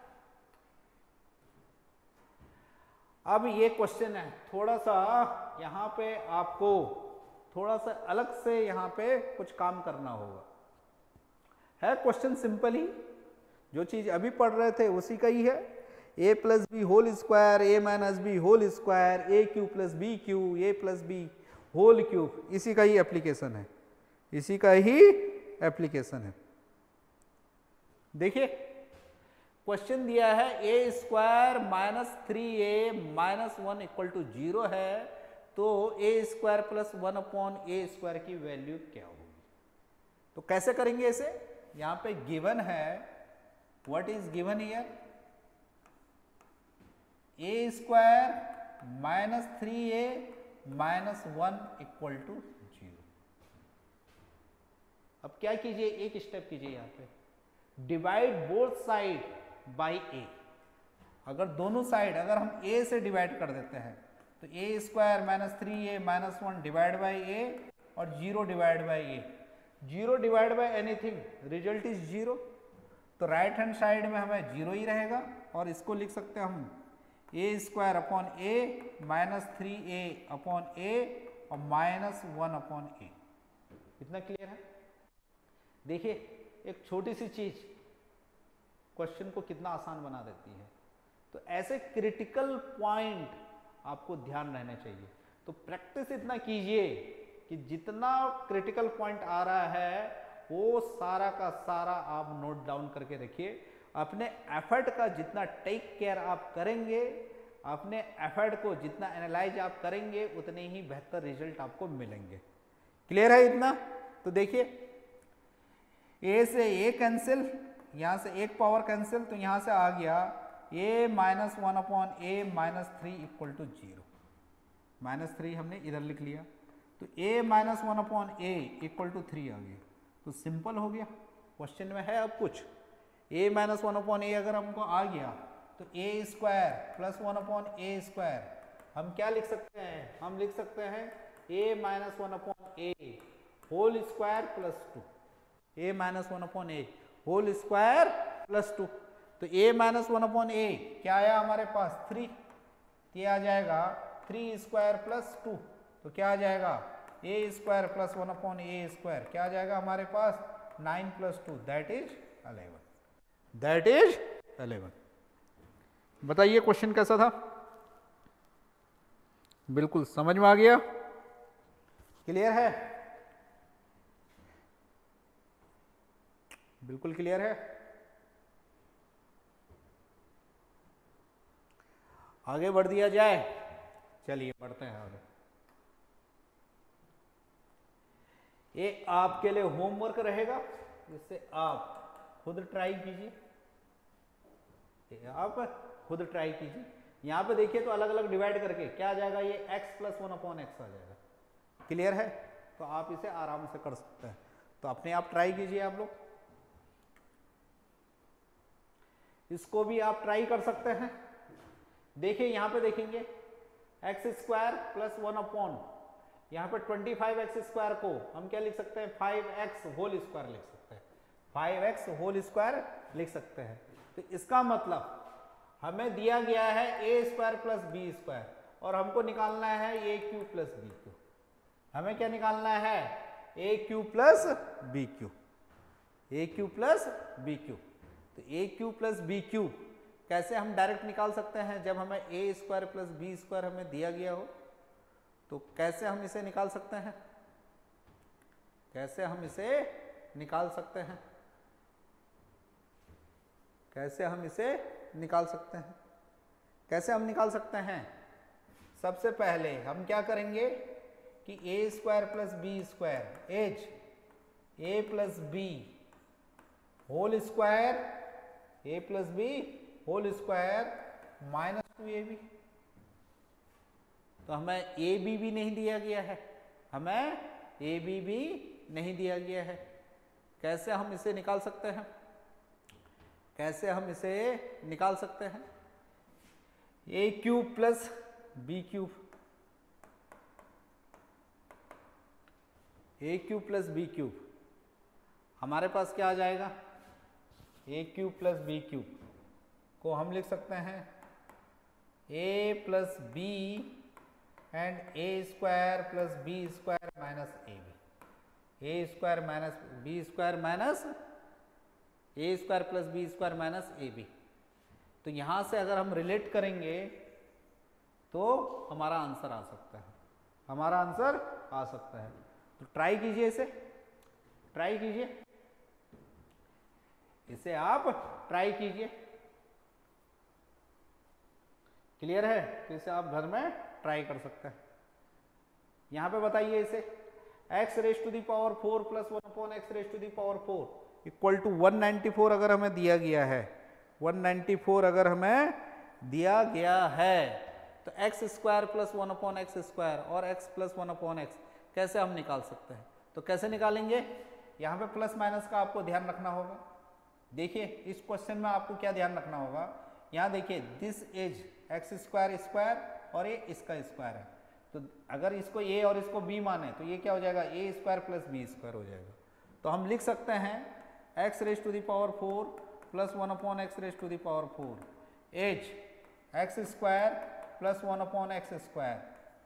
अब ये क्वेश्चन है, थोड़ा सा यहाँ पे आपको थोड़ा सा अलग से यहाँ पे कुछ काम करना होगा। है क्वेश्चन सिंपल ही, जो चीज अभी पढ़ रहे थे उसी का ही है। a plus B whole square a minus B whole square a cube plus B cube a plus B whole cube, इसी का ही एप्लीकेशन है, इसी का ही एप्लीकेशन है। देखिए क्वेश्चन दिया है a square minus 3a minus 1 equal to 0 है, तो a square plus 1/a square की वैल्यू क्या होगी। तो कैसे करेंगे इसे, यहाँ पे गिवन है, what is given here, a square minus 3a minus 1 equal to 0। अब क्या कीजिए, एक स्टेप कीजिए, यहाँ पे divide both side by a। अगर दोनों साइड अगर हम a से डिवाइड कर देते हैं तो a square minus 3a minus 1 divide by a और 0 divide by a, 0 divide by anything result is 0, तो राइट हैंड साइड में हमें 0 ही रहेगा, और इसको लिख सकते हैं हम a square upon a minus 3a upon a और माइनस 1/a। इतना क्लियर है? देखिए एक छोटी सी चीज क्वेश्चन को कितना आसान बना देती है। तो ऐसे क्रिटिकल पॉइंट आपको ध्यान रहने चाहिए, तो प्रैक्टिस इतना कीजिए कि जितना क्रिटिकल पॉइंट आ रहा है वो सारा का सारा आप नोट डाउन करके रखिए। अपने एफर्ट का जितना टेक केयर आप करेंगे, अपने एफर्ट को जितना एनालाइज आप करेंगे, उतने ही बेहतर रिजल्ट आपको मिलेंगे। क्लियर है इतना? तो देखिए a से a कैंसिल, यहाँ से एक पावर कैंसिल, तो यहाँ से आ गया a minus 1/a minus 3 equal to 0, minus 3 हमने इधर लिख लिया, तो a minus 1/a equal to 3 आ गया। तो सिंपल हो गया, क्वेश्चन में है अब कुछ, a माइनस 1/a अगर हमको आ गया तो a square plus 1/a square हम क्या लिख सकते हैं, हम लिख सकते हैं a minus 1/a whole square plus 2, a minus 1/a whole square plus 2, तो a माइनस 1/a क्या आया हमारे पास 3, ये आ जाएगा 3 स्क्वायर प्लस 2, तो क्या आ जाएगा a square plus 1/a square, क्या आ जाएगा हमारे पास 9 plus 2 that is 11, that is 11। बताइए क्वेश्चन कैसा था? बिल्कुल समझ में आ गया? क्लियर है? बिल्कुल क्लियर है? आगे बढ़ दिया जाए, चलिए बढ़ते हैं आगे। ये आपके लिए होमवर्क रहेगा, जिससे आप खुद ट्राई कीजिए, आप खुद ट्राई कीजिए। यहाँ पे देखिए तो अलग अलग डिवाइड करके क्या आ जाएगा, ये x प्लस 1/x आ जाएगा। क्लियर है? तो आप इसे आराम से कर सकते हैं, तो अपने आप ट्राई कीजिए आप लोग, इसको भी आप ट्राई कर सकते हैं। देखिए यहाँ पे देखेंगे x स्क्वायर प्लस 1/, यहाँ पे 25x स्क्वायर को हम क्या लिख सकते हैं, 5x होल स्क्वायर लिख सकते हैं, 5x होल स्क्वायर लिख सकते हैं। तो इसका मतलब हमें दिया गया है a square plus B square, और हमको निकालना है a cube plus B cube. हमें क्या निकालना है, a cube plus B cube, a cube plus B cube. तो a cube plus B cube कैसे हम डायरेक्ट निकाल सकते हैं जब हमें A square plus B square हमें दिया गया हो, तो कैसे हम इसे निकाल सकते हैं, कैसे हम इसे निकाल सकते हैं, कैसे हम इसे निकाल सकते हैं, कैसे हम निकाल सकते हैं। सबसे पहले हम क्या करेंगे कि ए square plus B square as A plus B whole square, A plus B whole square minus 2ab। तो हमें ए बी भी नहीं दिया गया है, हमें ए बी भी नहीं दिया गया है। कैसे हम इसे निकाल सकते हैं, कैसे हम इसे निकाल सकते हैं। A cube plus B cube, A cube plus B cube, हमारे पास क्या आ जाएगा, A cube plus B cube को हम लिख सकते हैं ए plus B and A square plus B square minus A B, A square minus B square minus A square plus B square minus A B. तो यहां से अगर हम रिलेट करेंगे तो हमारा आंसर आ सकता है, हमारा आंसर आ सकता है। तो ट्राई कीजिए, इसे ट्राई कीजिए, इसे आप ट्राई कीजिए। क्लियर है? तो इसे आप घर में ट्राई कर सकते हैं। यहां पे बताइए इसे x raise to the power 4 plus 1 upon X raise to the power 4 equal to 194 अगर हमें दिया गया है, 194 अगर हमें दिया गया है, तो X square plus 1 upon X square और एक्स प्लस 1 अपॉन एक्स कैसे हम निकाल सकते हैं। तो कैसे निकालेंगे, यहाँ पे प्लस माइनस का आपको ध्यान रखना होगा। देखिए इस क्वेश्चन में आपको क्या ध्यान रखना होगा, यहाँ देखिए this is X square square और ये इसका स्क्वायर है, तो अगर इसको ए और इसको बी माने तो ये क्या हो जाएगा, ए स्क्वायर प्लस बी स्क्वायर हो जाएगा। तो हम लिख सकते हैं X raise to the power 4 plus 1 upon X raise to the power 4 as X square plus 1 upon X square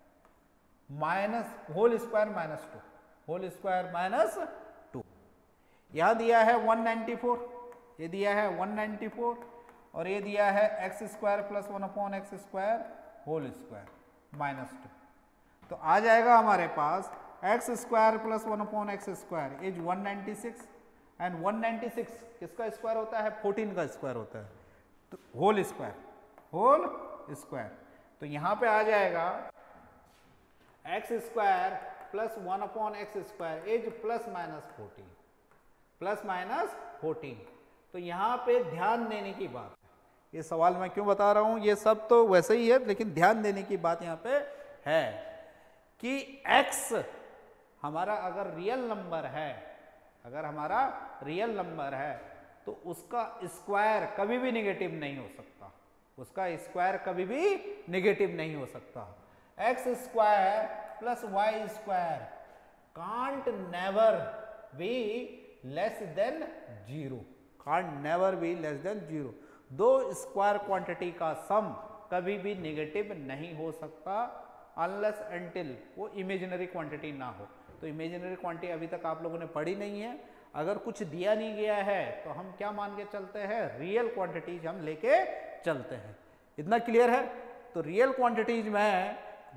minus whole square minus 2, whole square minus 2। यहां दिया है 194, ये दिया है 194 और ये दिया है x square plus 1 upon X square whole square minus 2। तो आ जाएगा हमारे पास X square plus 1 upon X square is 196 and 196 किसका स्क्वायर होता है, 14 का स्क्वायर होता है, तो होल स्क्वायर, होल स्क्वायर। तो यहां पे आ जाएगा X square plus 1 upon X square is plus minus 14, plus minus 14। तो यहां पे ध्यान देने की बात है, ये सवाल मैं क्यों बता रहा हूं, ये सब तो वैसे ही है, लेकिन ध्यान देने की बात यहां पे है कि x हमारा अगर रियल नंबर है, अगर हमारा रियल नंबर है तो उसका स्क्वायर कभी भी नेगेटिव नहीं हो सकता, उसका स्क्वायर कभी भी नेगेटिव नहीं हो सकता। X square plus Y square can't never be less than 0, can't never be less than 0। दो स्क्वायर क्वांटिटी का सम कभी भी नेगेटिव नहीं हो सकता अनलेस अनटिल वो इमेजिनरी क्वांटिटी ना हो। तो इमेजिनरी क्वांटिटी अभी तक आप लोगों ने पढ़ी नहीं है। अगर कुछ दिया नहीं गया है तो हम क्या मान के चलते हैं, रियल क्वांटिटीज हम लेके चलते हैं। इतना क्लियर है? तो रियल क्वांटिटीज में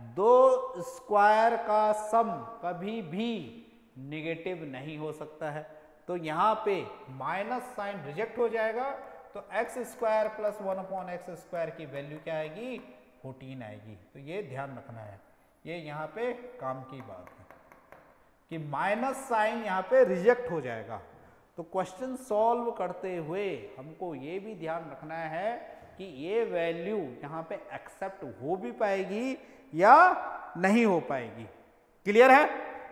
दो स्क्वायर का सम कभी भी नेगेटिव नहीं हो सकता है। तो यहाँ पे माइनस साइन रिजेक्ट हो जाएगा, तो X square plus 1 upon X square की वैल्यू क्या आएगी, 14 आएगी। तो ये ध्यान रखना है, ये यहाँ पे काम की बात है कि माइनस साइन यहाँ पे रिजेक्ट हो जाएगा। तो क्वेश्चन सॉल्व करते हुए हमको ये भी ध्यान रखना है कि ये वैल्यू यहाँ पे एक्सेप्ट हो भी पाएगी या नहीं हो पाएगी। क्लियर है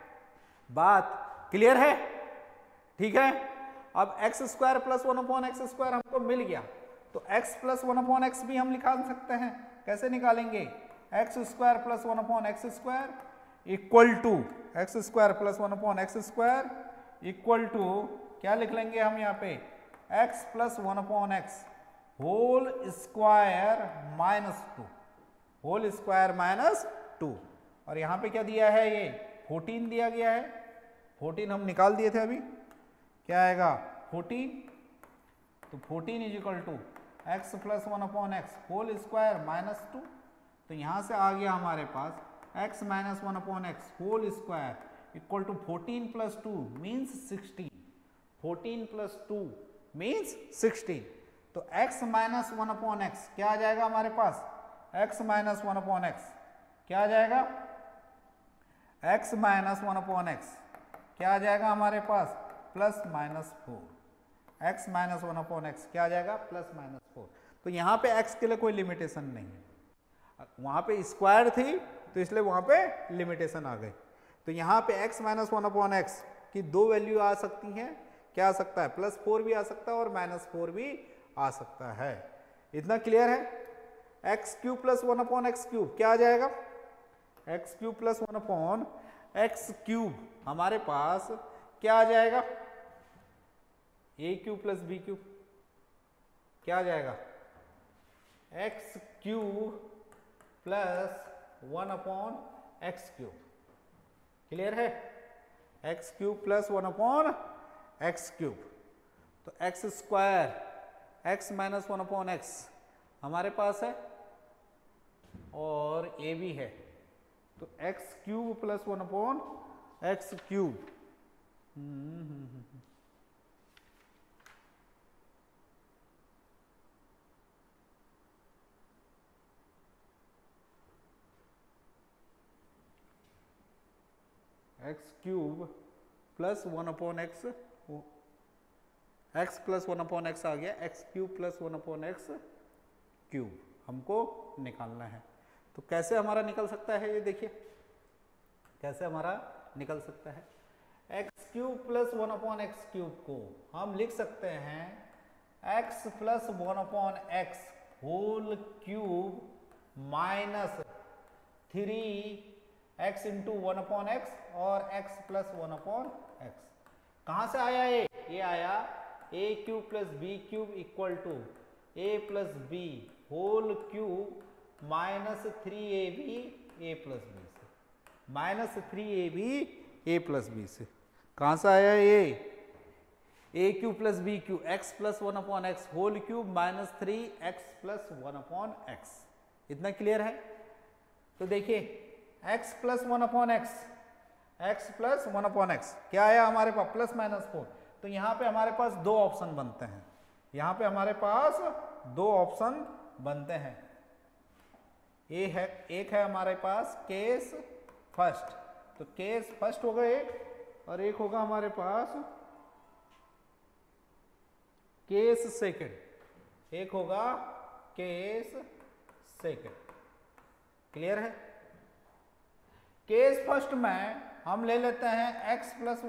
बात, क्लियर है? ठीक है। अब X square plus 1 upon X square हमको मिल गया, तो एक्स प्लस 1 अपॉन एक्स भी हम निकाल सकते हैं। कैसे निकालेंगे, X square plus 1 upon X square equal to X square plus 1 upon X square equal to क्या लिख लेंगे हम यहाँ पे, X plus 1 upon X whole square minus 2, whole square minus 2। और यहाँ पे क्या दिया है, ये 14 दिया गया है, 14 हम निकाल दिए थे अभी, क्या आएगा 14, तो 14 is equal to X plus 1/x whole square minus 2। तो यहाँ से आ गया हमारे पास x minus 1/x whole square equal to 14 plus 2 means 16। 14 plus 2 means 16। तो x माइनस 1/x क्या आ जाएगा हमारे पास? x माइनस 1/x क्या आ जाएगा? x माइनस 1/x क्या आ जाएगा हमारे पास? Plus minus 4। x minus 1/x क्या आ जाएगा? Plus minus 4। तो यहाँ पे x के लिए कोई लिमिटेशन नहीं है, वहाँ पे स्क्वायर थी तो इसलिए वहाँ पे लिमिटेशन आ गई। तो यहाँ पे x माइनस 1/x की दो वैल्यू आ सकती हैं। क्या आ सकता है? प्लस 4 भी आ सकता है और माइनस 4 भी आ सकता है। इतना क्लियर है? X cube plus 1/x cube क्या आ जाएगा? X cube plus 1/x cube हमारे पास क्या आ जाएगा? A cube plus B cube क्या आ जाएगा? X cube plus 1/x cube. Clear है? X cube plus 1/x cube. तो X square X minus 1/x हमारे पास है और ए भी है। तो X cube plus 1/x cube X cube plus 1/x x plus 1/x आ गया। X cube plus 1/x cube हमको निकालना है। तो कैसे हमारा निकल सकता है? ये देखिए कैसे हमारा निकल सकता है। X cube plus 1/x cube को हम लिख सकते हैं x plus 1/x whole cube minus 3x into 1/x और x प्लस 1/x। कहाँ से आया ये आया a cube plus B cube equal to a plus B whole cube minus 3ab a plus B से, minus 3ab a plus B से। कहाँ से आया ये? a cube plus B cube x plus 1/x whole cube minus 3x plus 1/x। इतना clear है? तो देखिए x plus 1/x x plus 1/x क्या आया हमारे पास? Plus minus 4। तो यहाँ पे हमारे पास दो ऑप्शन बनते हैं। यहाँ पे हमारे पास दो ऑप्शन बनते हैं। एक है हमारे पास केस फर्स्ट। तो केस फर्स्ट होगा एक और एक होगा हमारे पास केस सेकंड। एक होगा केस सेकंड। क्लियर है? केस फर्स्ट में हम ले लेते हैं x प्लस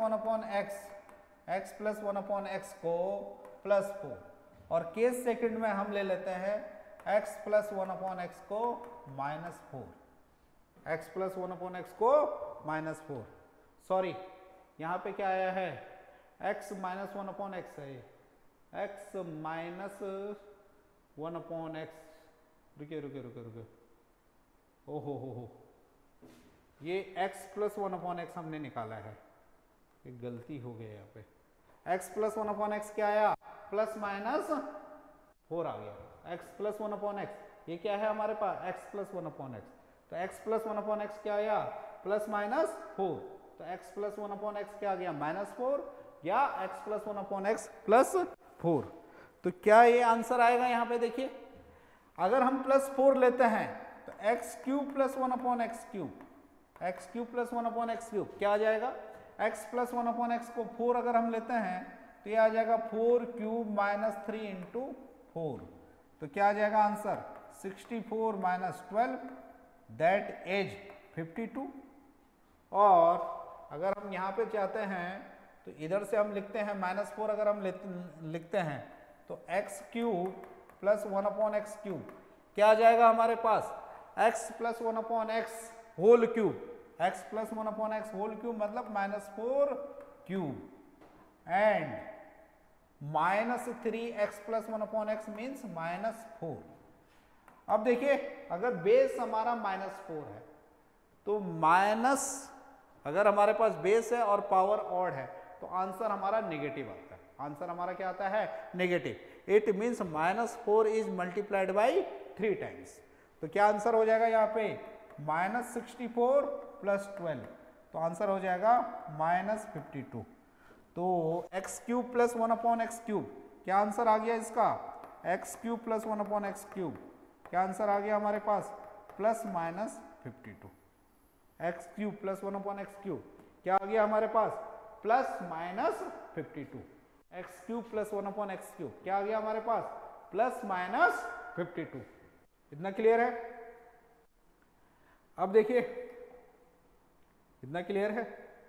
1/x को प्लस 4 और केस सेकंड में हम ले लेते हैं x प्लस 1/x को माइनस 4। x प्लस 1/x को माइनस 4। सॉरी यहाँ पे क्या आया है? x माइनस 1/x है। x minus 1/x। रुके ओहो ये x प्लस 1/x हमने निकाला है, एक गलती हो गई यहाँ पे। x प्लस 1/x क्या आया? प्लस माइनस 4 आ गया। x प्लस 1/x ये क्या है हमारे पास? x plus 1/x। तो x प्लस 1/x क्या आया? Plus minus 4। तो x प्लस 1/x क्या आ गया? माइनस 4 या x प्लस 1/x प्लस 4। तो क्या ये आंसर आएगा? यहाँ पे देखिए अगर हम प्लस 4 लेते हैं तो x cube plus 1/x cube x cube plus 1/x cube क्या आ जाएगा? x प्लस 1/x को 4 अगर हम लेते हैं तो ये आ जाएगा 4 क्यूब माइनस 3 इंटू 4। तो क्या आ जाएगा आंसर? 64 minus 12 that is 52। और अगर हम यहाँ पे चाहते हैं तो इधर से हम लिखते हैं माइनस 4 अगर हम लिखते हैं तो x cube plus 1/x cube क्या आ जाएगा हमारे पास? x plus 1/x whole cube x plus 1/x whole cube मतलब minus 4 cube and minus 3x plus 1/x means minus 4। अब देखिए अगर बेस हमारा माइनस 4 है तो माइनस, अगर हमारे पास बेस है और पावर ऑड है तो आंसर हमारा नेगेटिव आता है। आंसर हमारा क्या आता है? Negative. It means -4 is multiplied by 3 times. तो क्या आंसर हो जाएगा यहाँ पे -64 + 12, तो आंसर हो जाएगा -52। तो x³ + 1/x³, क्या आंसर आ गया इसका, x³ + 1/x³, क्या आंसर आ गया हमारे पास +-52। x³ + 1/x³, क्या आ गया हमारे पास +-52। x³ + 1/x³, क्या आ गया हमारे पास +-52। इतना क्लियर है? अब देखिए, इतना क्लियर है?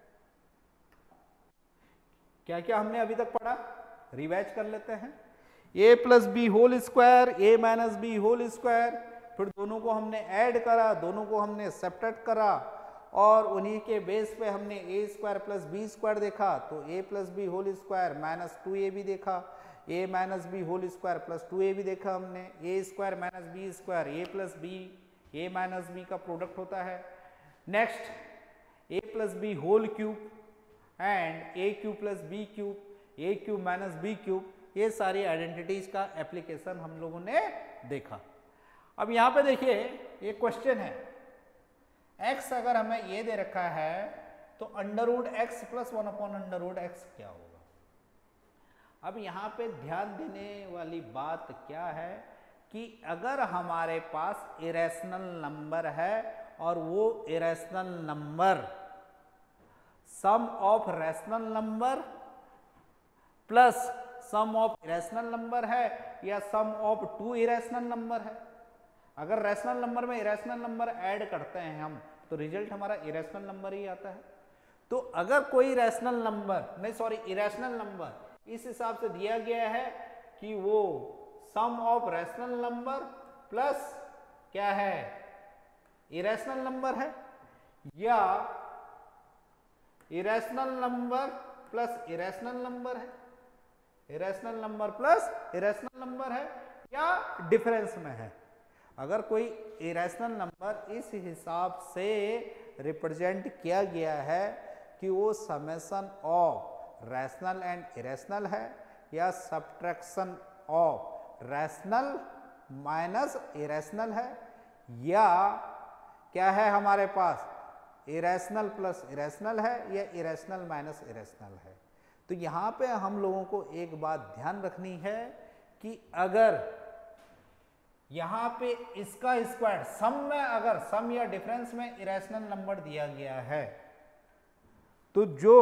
क्या क्या हमने अभी तक पढ़ा, रिवाइज कर लेते हैं। a + b whole square, a - b whole square, फिर दोनों को हमने ऐड करा, दोनों को हमने सब्ट्रैक्ट करा और उन्हीं के बेस पे हमने a² + b² देखा, तो a + b whole square -2ab देखा, a - b whole square + 2ab देखा हमने, a² - b² a + b, a - b का प्रोडक्ट होता है। Next a + b whole cube and a³ + b³, a³ - b³, ये सारी आइडेंटिटीज का एप्लीकेशन हम लोगों ने देखा। अब यहाँ पे देखिए एक क्वेश्चन है, x अगर हमें ये दे रखा है तो √x + 1/√x क्या होगा। अब यहाँ पे ध्यान देने वाली बात क्या है कि अगर हमारे पास इरेशनल नंबर है और वो irrational number sum of rational number plus sum of irrational number है या सम ऑफ 2 इरेशनल नंबर है। अगर रैशनल नंबर में इरेशनल नंबर ऐड करते हैं हम तो रिजल्ट हमारा इरेशनल नंबर ही आता है। तो अगर कोई रैशनल नंबर इरेशनल नंबर इस हिसाब से दिया गया है कि वो sum of rational number plus क्या है इरेशनल नंबर है या irrational number plus irrational number है, irrational number plus irrational number है या डिफरेंस में है। अगर कोई इरेशनल नंबर इस हिसाब से रिप्रेजेंट किया गया है कि वो summation of rational and irrational है या subtraction of rational minus irrational है या क्या है हमारे पास इरेशनल प्लस इरेशनल है या इरेशनल माइनस इरेशनल है। तो यहाँ पे हम लोगों को एक बात ध्यान रखनी है कि अगर यहाँ पे इसका स्क्वायर सम में, अगर सम या डिफरेंस में इरेशनल नंबर दिया गया है तो जो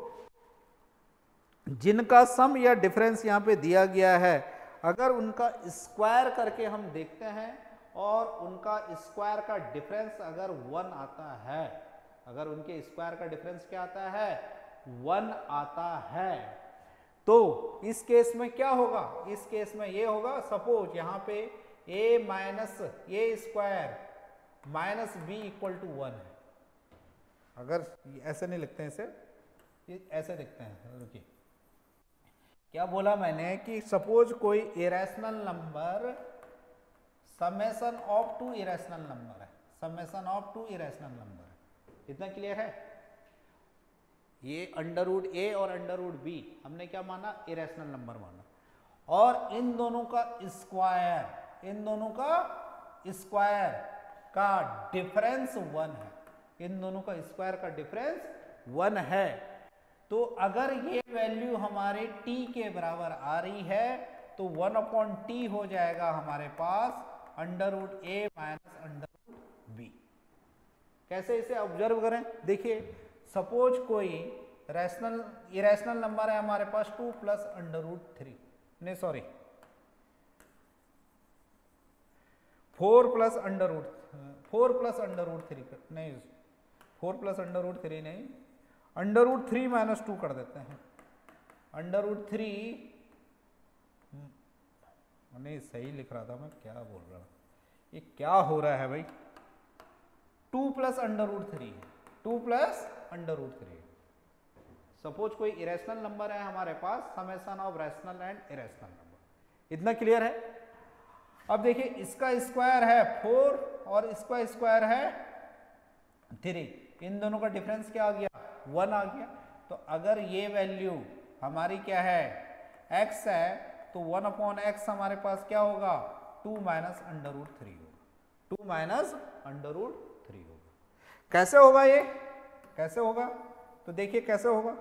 जिनका सम या डिफरेंस यहाँ पे दिया गया है अगर उनका स्क्वायर करके हम देखते हैं और उनका स्क्वायर का डिफरेंस अगर 1 आता है, अगर उनके स्क्वायर का डिफरेंस क्या आता है 1 आता है, तो इस केस में क्या होगा, इस केस में ये होगा सपोज यहाँ पे a - a² माइनस b = 1 है। अगर ऐसे नहीं लिखते हैं इसे, ऐसे लिखते हैं, रुकिए क्या बोला मैंने कि सपोज कोई irrational number summation of 2 irrational number है, समेशन ऑफ 2 इरेशनल नंबर है। इतना क्लियर है? ये √a और √b हमने क्या माना इरेशनल नंबर माना और इन दोनों का स्क्वायर, इन दोनों का स्क्वायर का डिफरेंस 1 है, इन दोनों का स्क्वायर का डिफरेंस 1 है। तो अगर ये वैल्यू हमारे t के बराबर आ रही है तो 1/t हो जाएगा हमारे पास √a - √b। कैसे इसे ऑब्जर्व करें, देखिए सपोज कोई इरेशनल नंबर है हमारे पास 2 + √3 नहीं सॉरी 4 + √3 नहीं 4 + √3 नहीं √3 - 2 कर देते हैं, √3 नहीं सही लिख रहा था मैं, क्या बोल रहा हूँ, ये क्या हो रहा है भाई, 2 + √3 2 + √3। सपोज कोई इरेशनल नंबर है हमारे पास summation of rational and irrational number. इतना क्लियर है? अब देखिए इसका स्क्वायर है 4 और इसका स्क्वायर है 3, इन दोनों का डिफरेंस क्या आ गया 1 आ गया। तो अगर ये वैल्यू हमारी क्या है x है तो 1/x हमारे पास क्या होगा 2 माइनस अंडर रूट 3 होगा, 2 माइनस अंडर रूट 3 होगा। कैसे होगा ये, कैसे होगा, तो देखिए कैसे होगा।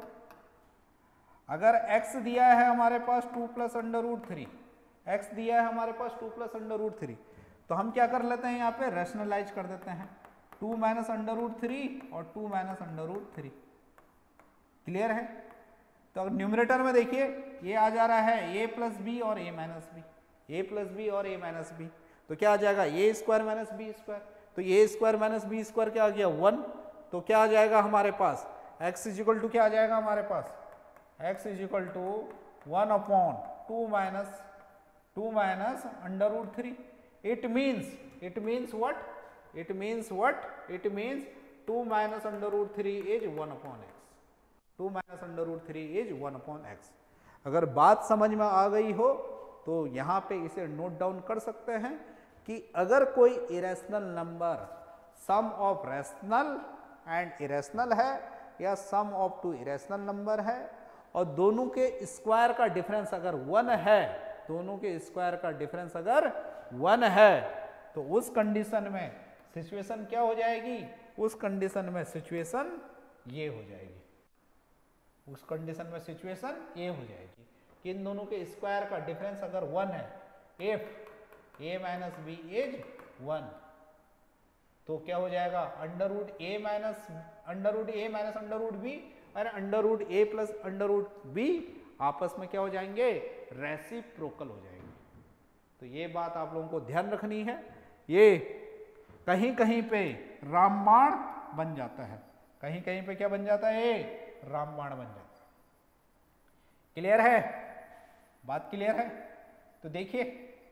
अगर x दिया है हमारे पास 2 प्लस अंडर रूट 3, x दिया है हमारे पास 2 प्लस अंडर रूट 3, तो हम क्या कर लेते हैं यहाँ पे रैशनलाइज कर देते हैं 2 माइनस अंडर रूट 3 और 2 माइनस अंडर रूट 3। क्लियर है। तो अगर न्यूमरेटर में देखिए ये आ जा रहा है a प्लस बी और a minus B, a plus B और a माइनस बी, तो क्या आ जाएगा a square minus B square, तो a square minus B square क्या आ गया 1, तो क्या आ जाएगा हमारे पास x इज इक्वल टू क्या आ जाएगा हमारे पास x is equal to 1/2 minus under root 3। It means what, it means 2 minus under root 3 is 1/x, 2 minus under root 3 is 1/x। अगर बात समझ में आ गई हो तो यहाँ पे इसे नोट डाउन कर सकते हैं कि अगर कोई irrational number sum of rational and irrational है या सम ऑफ 2 इरेशनल नंबर है और दोनों के स्क्वायर का डिफरेंस अगर 1 है, दोनों के स्क्वायर का डिफरेंस अगर 1 है, तो उस कंडीशन में सिचुएशन क्या हो जाएगी, उस कंडीशन में सिचुएशन ये हो जाएगी, उस कंडीशन में सिचुएशन ये हो जाएगी कि इन दोनों के स्क्वायर का डिफरेंस अगर 1 है, if a minus B is 1, तो क्या हो जाएगा under root a minus under root B और under root a plus under root B आपस में क्या हो जाएंगे, रेसिप्रोकल हो जाएंगे। तो ये बात आप लोगों को ध्यान रखनी है, ये कहीं कहीं पे रामबाण बन जाता है, कहीं कहीं पे क्या बन जाता है, रामबाण बन जाता है। क्लियर है, बात क्लियर है। तो देखिए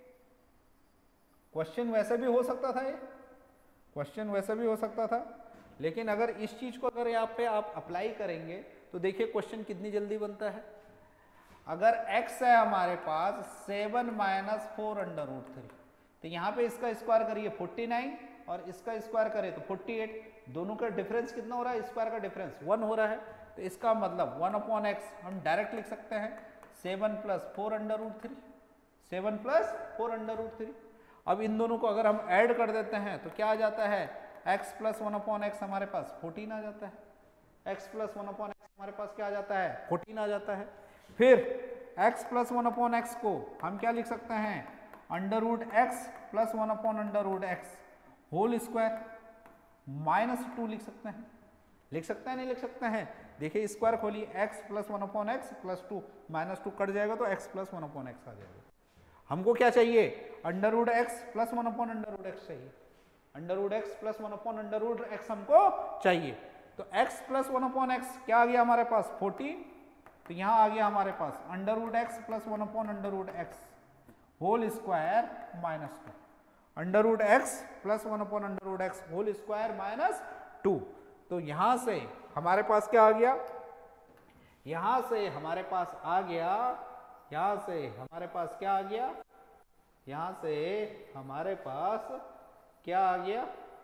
क्वेश्चन वैसे भी हो सकता था, ये क्वेश्चन वैसे भी हो सकता था, लेकिन अगर इस चीज को अगर यहाँ पे आप अप्लाई करेंगे तो देखिए क्वेश्चन कितनी जल्दी बनता है। अगर x है हमारे पास 7 माइनस 4 अंडर रूट 3, तो यहाँ पे इसका स्क्वायर करिए 49 और इसका स्क्वायर करें तो 48, दोनों का डिफरेंस कितना हो रहा है, स्क्वायर का डिफरेंस 1 हो रहा है, तो इसका मतलब 1/x हम डायरेक्ट लिख सकते हैं 7 plus 4 under root 3, 7 plus 4 under root 3। अब इन दोनों को अगर हम ऐड कर देते हैं तो क्या आ जाता है, x प्लस 1/x हमारे पास 14 आ जाता है, x प्लस 1/x हमारे पास क्या आ जाता है, 14 आ जाता है। फिर x प्लस 1/x को हम क्या लिख सकते हैं, under root x plus 1/x whole square minus 2 लिख सकते हैं, लिख सकते हैं नहीं लिख सकते हैं, देखिए स्क्वायर खोलिए x plus 1/x plus 2 minus 2 cut जाएगा तो x प्लस 1/x आ जाएगा। हमको क्या चाहिए, under root x plus 1/x चाहिए, under root x plus 1/x हमको चाहिए। तो x प्लस 1/x क्या आ गया हमारे पास 14, तो यहाँ आ गया हमारे पास under root x plus 1/x whole square minus 2, under root x plus 1/x whole square minus 2। तो यहाँ से हमारे पास क्या आ गया, यहाँ से हमारे पास आ गया, यहाँ से हमारे पास क्या आ गया, यहाँ से हमारे पास क्या आ गया,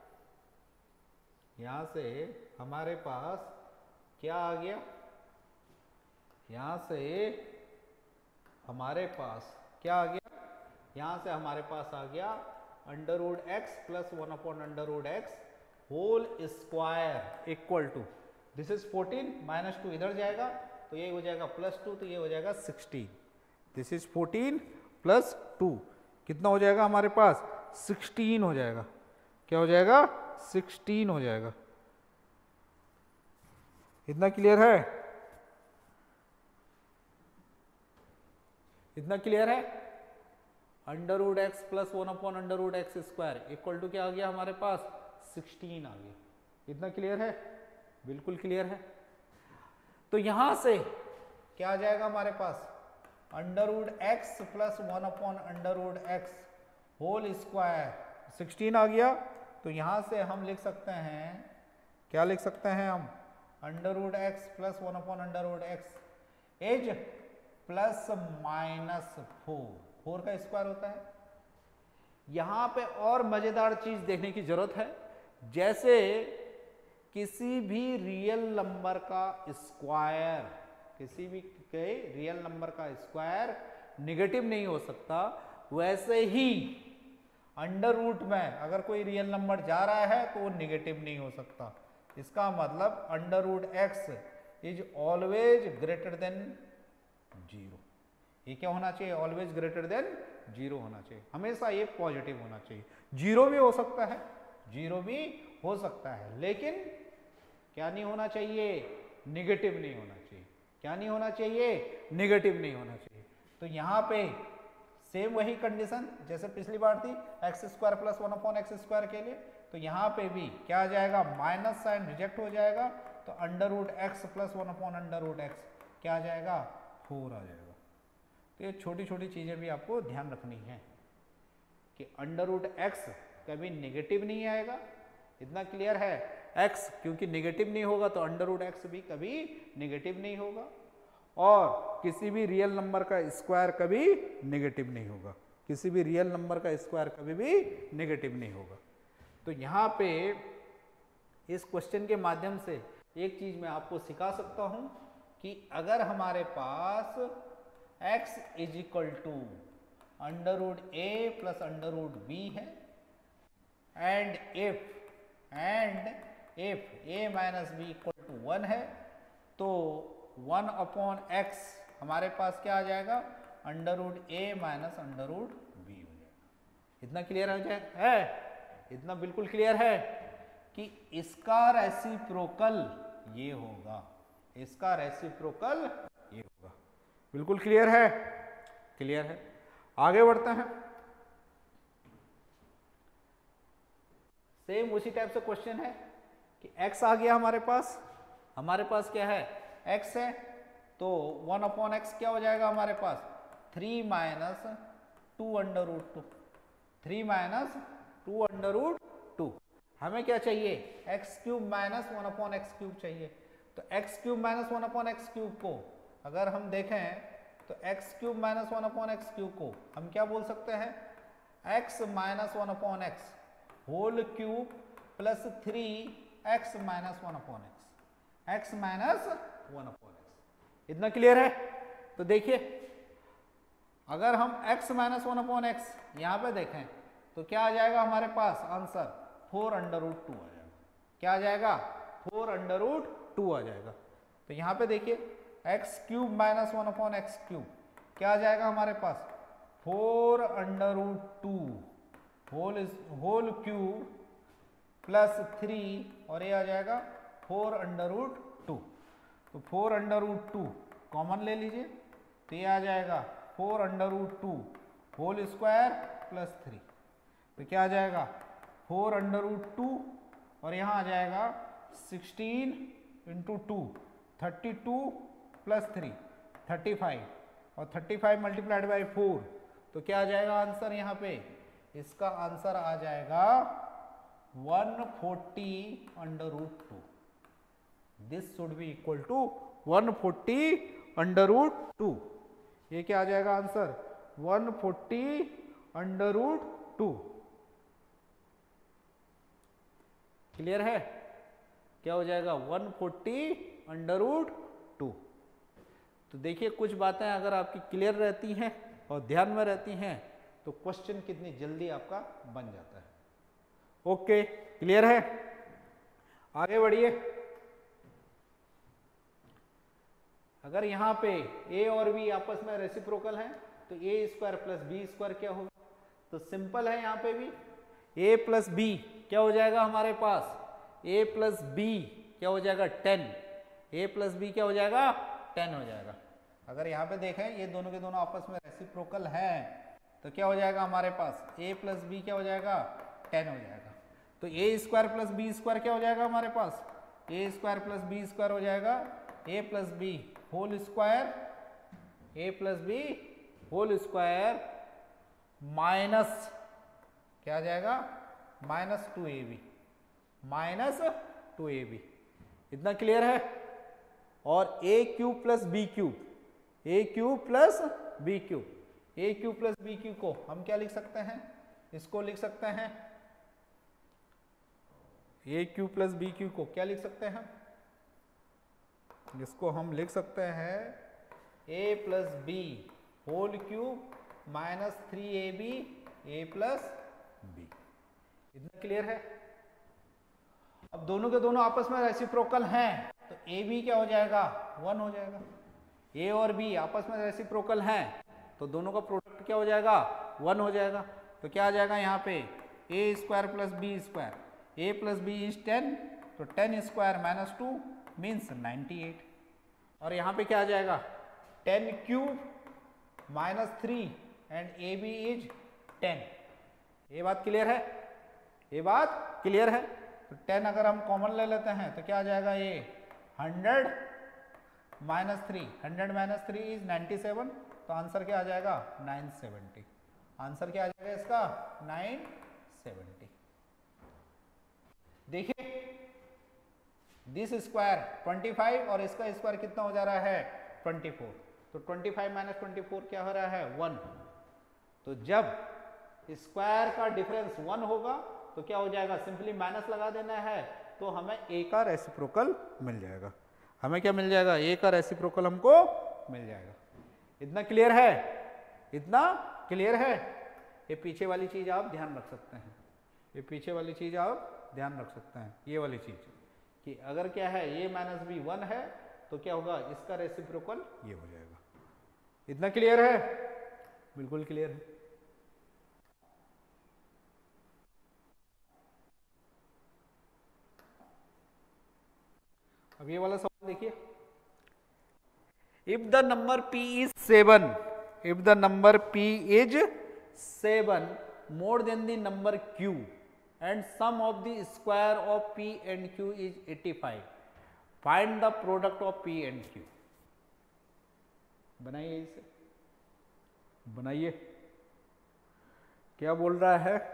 यहाँ से हमारे पास क्या आ गया, यहाँ से हमारे पास क्या आ गया, यहाँ से हमारे पास आ गया under root x plus 1/x whole square equal to this is 14 minus 2 इधर जाएगा तो ये हो जाएगा प्लस 2, तो ये हो जाएगा 16, दिस इज 14 प्लस 2 कितना हो जाएगा हमारे पास 16 हो जाएगा, क्या हो जाएगा 16 हो जाएगा। इतना क्लियर है, इतना क्लियर है। Under root X plus 1/x square equal to क्या आ गया हमारे पास 16 आ गया। इतना क्लियर है, बिल्कुल क्लियर है। तो यहां से क्या आ जाएगा हमारे पास under root X plus 1/x whole square 16 आ गया। तो यहां से हम लिख सकते हैं, क्या लिख सकते हैं हम, under root X plus 1/x as plus minus 4 का स्क्वायर होता है। यहां पे और मजेदार चीज देखने की जरूरत है, जैसे किसी भी रियल नंबर का स्क्वायर, किसी भी रियल नंबर का स्क्वायर निगेटिव नहीं हो सकता, वैसे ही अंडर रूट में अगर कोई रियल नंबर जा रहा है तो वो निगेटिव नहीं हो सकता। इसका मतलब under root X is always greater than 0। ये क्या होना चाहिए? ऑलवेज ग्रेटर देन 0 होना चाहिए, हमेशा ये पॉजिटिव होना चाहिए। 0 भी हो सकता है, 0 भी हो सकता है, लेकिन क्या नहीं होना चाहिए? निगेटिव नहीं होना चाहिए। क्या नहीं होना चाहिए? निगेटिव नहीं होना चाहिए। तो यहाँ पे सेम वही कंडीशन जैसे पिछली बार थी एक्स स्क्वायर प्लस 1/x² के लिए, तो यहाँ पे भी क्या आ जाएगा? माइनस साइन रिजेक्ट हो जाएगा, तो under root X plus 1/√x क्या आ जाएगा? 4 आ जाएगा। तो ये छोटी छोटी चीजें भी आपको ध्यान रखनी है कि अंडर रूट एक्स कभी निगेटिव नहीं आएगा, इतना क्लियर है। x क्योंकि निगेटिव नहीं होगा तो अंडर रूट एक्स भी कभी निगेटिव नहीं होगा, और किसी भी रियल नंबर का स्क्वायर कभी निगेटिव नहीं होगा, किसी भी रियल नंबर का स्क्वायर कभी भी निगेटिव नहीं होगा। तो यहाँ पे इस क्वेश्चन के माध्यम से एक चीज मैं आपको सिखा सकता हूं कि अगर हमारे पास x is equal to under root a plus under root b है, and if a minus B equal to 1 है, तो 1/x हमारे पास क्या आ जाएगा? Under root a minus under root b हो जाएगा। इतना क्लियर हो जाएगा है? इतना बिल्कुल क्लियर है कि इसका रेसिप्रोकल ये होगा, इसका रेसिप्रोकल ये होगा। बिल्कुल क्लियर है? क्लियर है। आगे बढ़ते हैं। सेम उसी टाइप से क्वेश्चन है कि x आ गया हमारे पास क्या है? x है, तो 1/x क्या हो जाएगा हमारे पास? 3 minus 2 under root 2, 3 minus 2 under root 2। हमें क्या चाहिए? x³ माइनस 1/x³ चाहिए। तो x³ माइनस 1/x³ को अगर हम देखें तो x³ माइनस 1/x³ को हम क्या बोल सकते हैं? x minus 1/x whole cube plus 3x minus 1/x, x minus 1/x। इतना क्लियर है? तो देखिए अगर हम x माइनस 1/x यहाँ पे देखें तो क्या आ जाएगा हमारे पास आंसर? 4 अंडर रूट 2 आ जाएगा। क्या आ जाएगा? 4 अंडर रूट 2 आ जाएगा। तो यहाँ पे देखिए x³ माइनस 1/x³ क्या आ जाएगा हमारे पास? 4 under root 2 whole cube plus 3, और ये आ जाएगा 4 अंडर रूट 2। तो 4 अंडर रूट 2 कॉमन ले लीजिए, तो ये आ जाएगा 4 under root 2 whole square plus 3। तो क्या आ जाएगा? 4 अंडर रूट 2, और यहाँ आ जाएगा 16 इंटू 2, 32 प्लस 3 35, और 35 मल्टीप्लाइड बाई 4, तो क्या आ जाएगा आंसर? यहाँ पे इसका आंसर आ जाएगा 140 under root 2। This should be equal to 140 under root 2। ये क्या आ जाएगा आंसर? 140 under root 2। क्लियर है? क्या हो जाएगा? 140 अंडर रूट 2। तो देखिए कुछ बातें अगर आपकी क्लियर रहती हैं और ध्यान में रहती हैं तो क्वेश्चन कितनी जल्दी आपका बन जाता है। ओके, क्लियर है? आगे बढ़िए। अगर यहाँ पे a और b आपस में रेसिप्रोकल हैं तो a² प्लस b² क्या होगा? तो सिंपल है, यहाँ पे भी a प्लस b क्या हो जाएगा हमारे पास? a प्लस b क्या हो जाएगा? 10। a प्लस b क्या हो जाएगा? 10 हो जाएगा। अगर यहाँ पे देखें ये दोनों के दोनों आपस में रेसिप्रोकल हैं तो क्या हो जाएगा हमारे पास? a प्लस b क्या हो जाएगा? 10 हो जाएगा। तो a² प्लस b² क्या हो जाएगा हमारे पास? a² प्लस b² हो जाएगा a plus b whole square, a plus b whole square minus क्या आ जाएगा? Minus 2ab, minus 2ab। इतना क्लियर है? और a³ plus b³ a³ plus b³ a³ plus b³ को हम क्या लिख सकते हैं? इसको लिख सकते हैं a³ प्लस b³ को क्या लिख सकते हैं? इसको हम लिख सकते हैं a plus b whole cube minus 3ab a plus b। इतना क्लियर है। अब दोनों के दोनों आपस में रेसिप्रोकल हैं तो ए बी क्या हो जाएगा 1 हो जाएगा। ए और बी आपस में रेसिप्रोकल हैं तो दोनों का प्रोडक्ट क्या हो जाएगा 1 हो जाएगा। तो क्या आ जाएगा यहाँ पे A square plus B square, A plus B is 10, तो 10 स्क्वायर माइनस 2 मीन्स 98। और यहाँ पे क्या आ जाएगा 10 cube minus 3 and A B is 10। ये बात क्लियर है, ये बात क्लियर है। तो 10 अगर हम कॉमन ले लेते हैं तो क्या आ जाएगा ये 100 माइनस 3, 100 माइनस 3 इज 97, तो आंसर क्या आ जाएगा 970। आंसर क्या आ जाएगा इसका 970। देखिए दिस स्क्वायर 25 और इसका स्क्वायर कितना हो जा रहा है 24, तो 25 माइनस 24 क्या हो रहा है 1। तो जब स्क्वायर का डिफरेंस 1 होगा तो क्या हो जाएगा सिंपली माइनस लगा देना है, तो हमें ए का रेसिप्रोकल मिल जाएगा। हमें क्या मिल जाएगा ए का रेसिप्रोकल हमको मिल जाएगा। इतना क्लियर है, इतना क्लियर है। ये पीछे वाली चीज आप ध्यान रख सकते हैं, ये पीछे वाली चीज आप ध्यान रख सकते हैं, ये वाली चीज कि अगर क्या है ए माइनस बी 1 है तो क्या होगा इसका रेसिप्रोकल ये हो जाएगा। इतना क्लियर है, बिल्कुल क्लियर है। अब ये वाला सवाल देखिए, if the number p is 7, if the number p is 7 more than the number q and sum of the square of p and q is 85, find the product of p and q। बनाइए इसे, बनाइए। क्या बोल रहा है,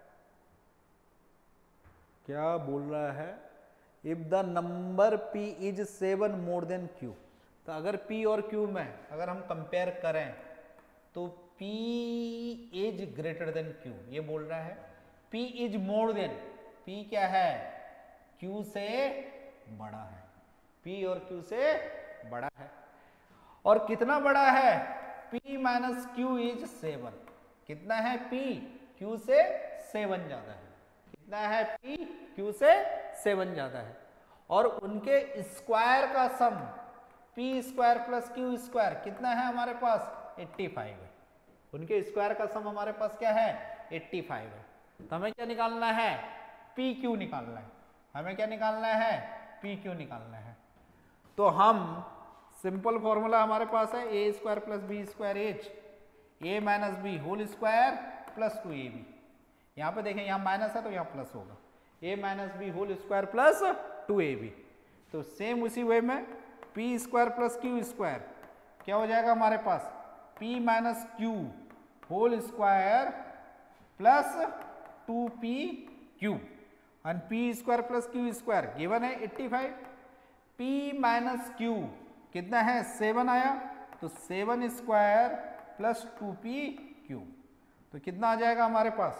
क्या बोल रहा है, if the number p is 7 more than q। तो अगर p और q में अगर हम कंपेयर करें तो p is greater than q, ये बोल रहा है। p is more than, p क्या है q से बड़ा है, p और q से बड़ा है। और कितना बड़ा है p माइनस q इज 7, कितना है p q से 7 ज्यादा है, कितना है p q से 7 ज्यादा है। और उनके स्क्वायर का sum p square plus q square कितना है हमारे पास 85 है। उनके स्क्वायर का सम हमारे पास क्या है 85 है। तो हमें क्या निकालना है पी क्यू निकालना है, हमें क्या निकालना है पी क्यू निकालना है। तो हम सिंपल फॉर्मूला हमारे पास है ए square plus B square H A minus B whole square plus 2ab। यहाँ पे देखें यहाँ माइनस है तो यहाँ प्लस होगा, a minus B whole square plus 2ab। तो सेम उसी वे में p square plus Q square क्या हो जाएगा हमारे पास p minus Q whole square plus 2pq and p square plus Q square given है 85। p माइनस क्यू कितना है 7 आया, तो 7 स्क्वायर प्लस 2pq, तो कितना आ जाएगा हमारे पास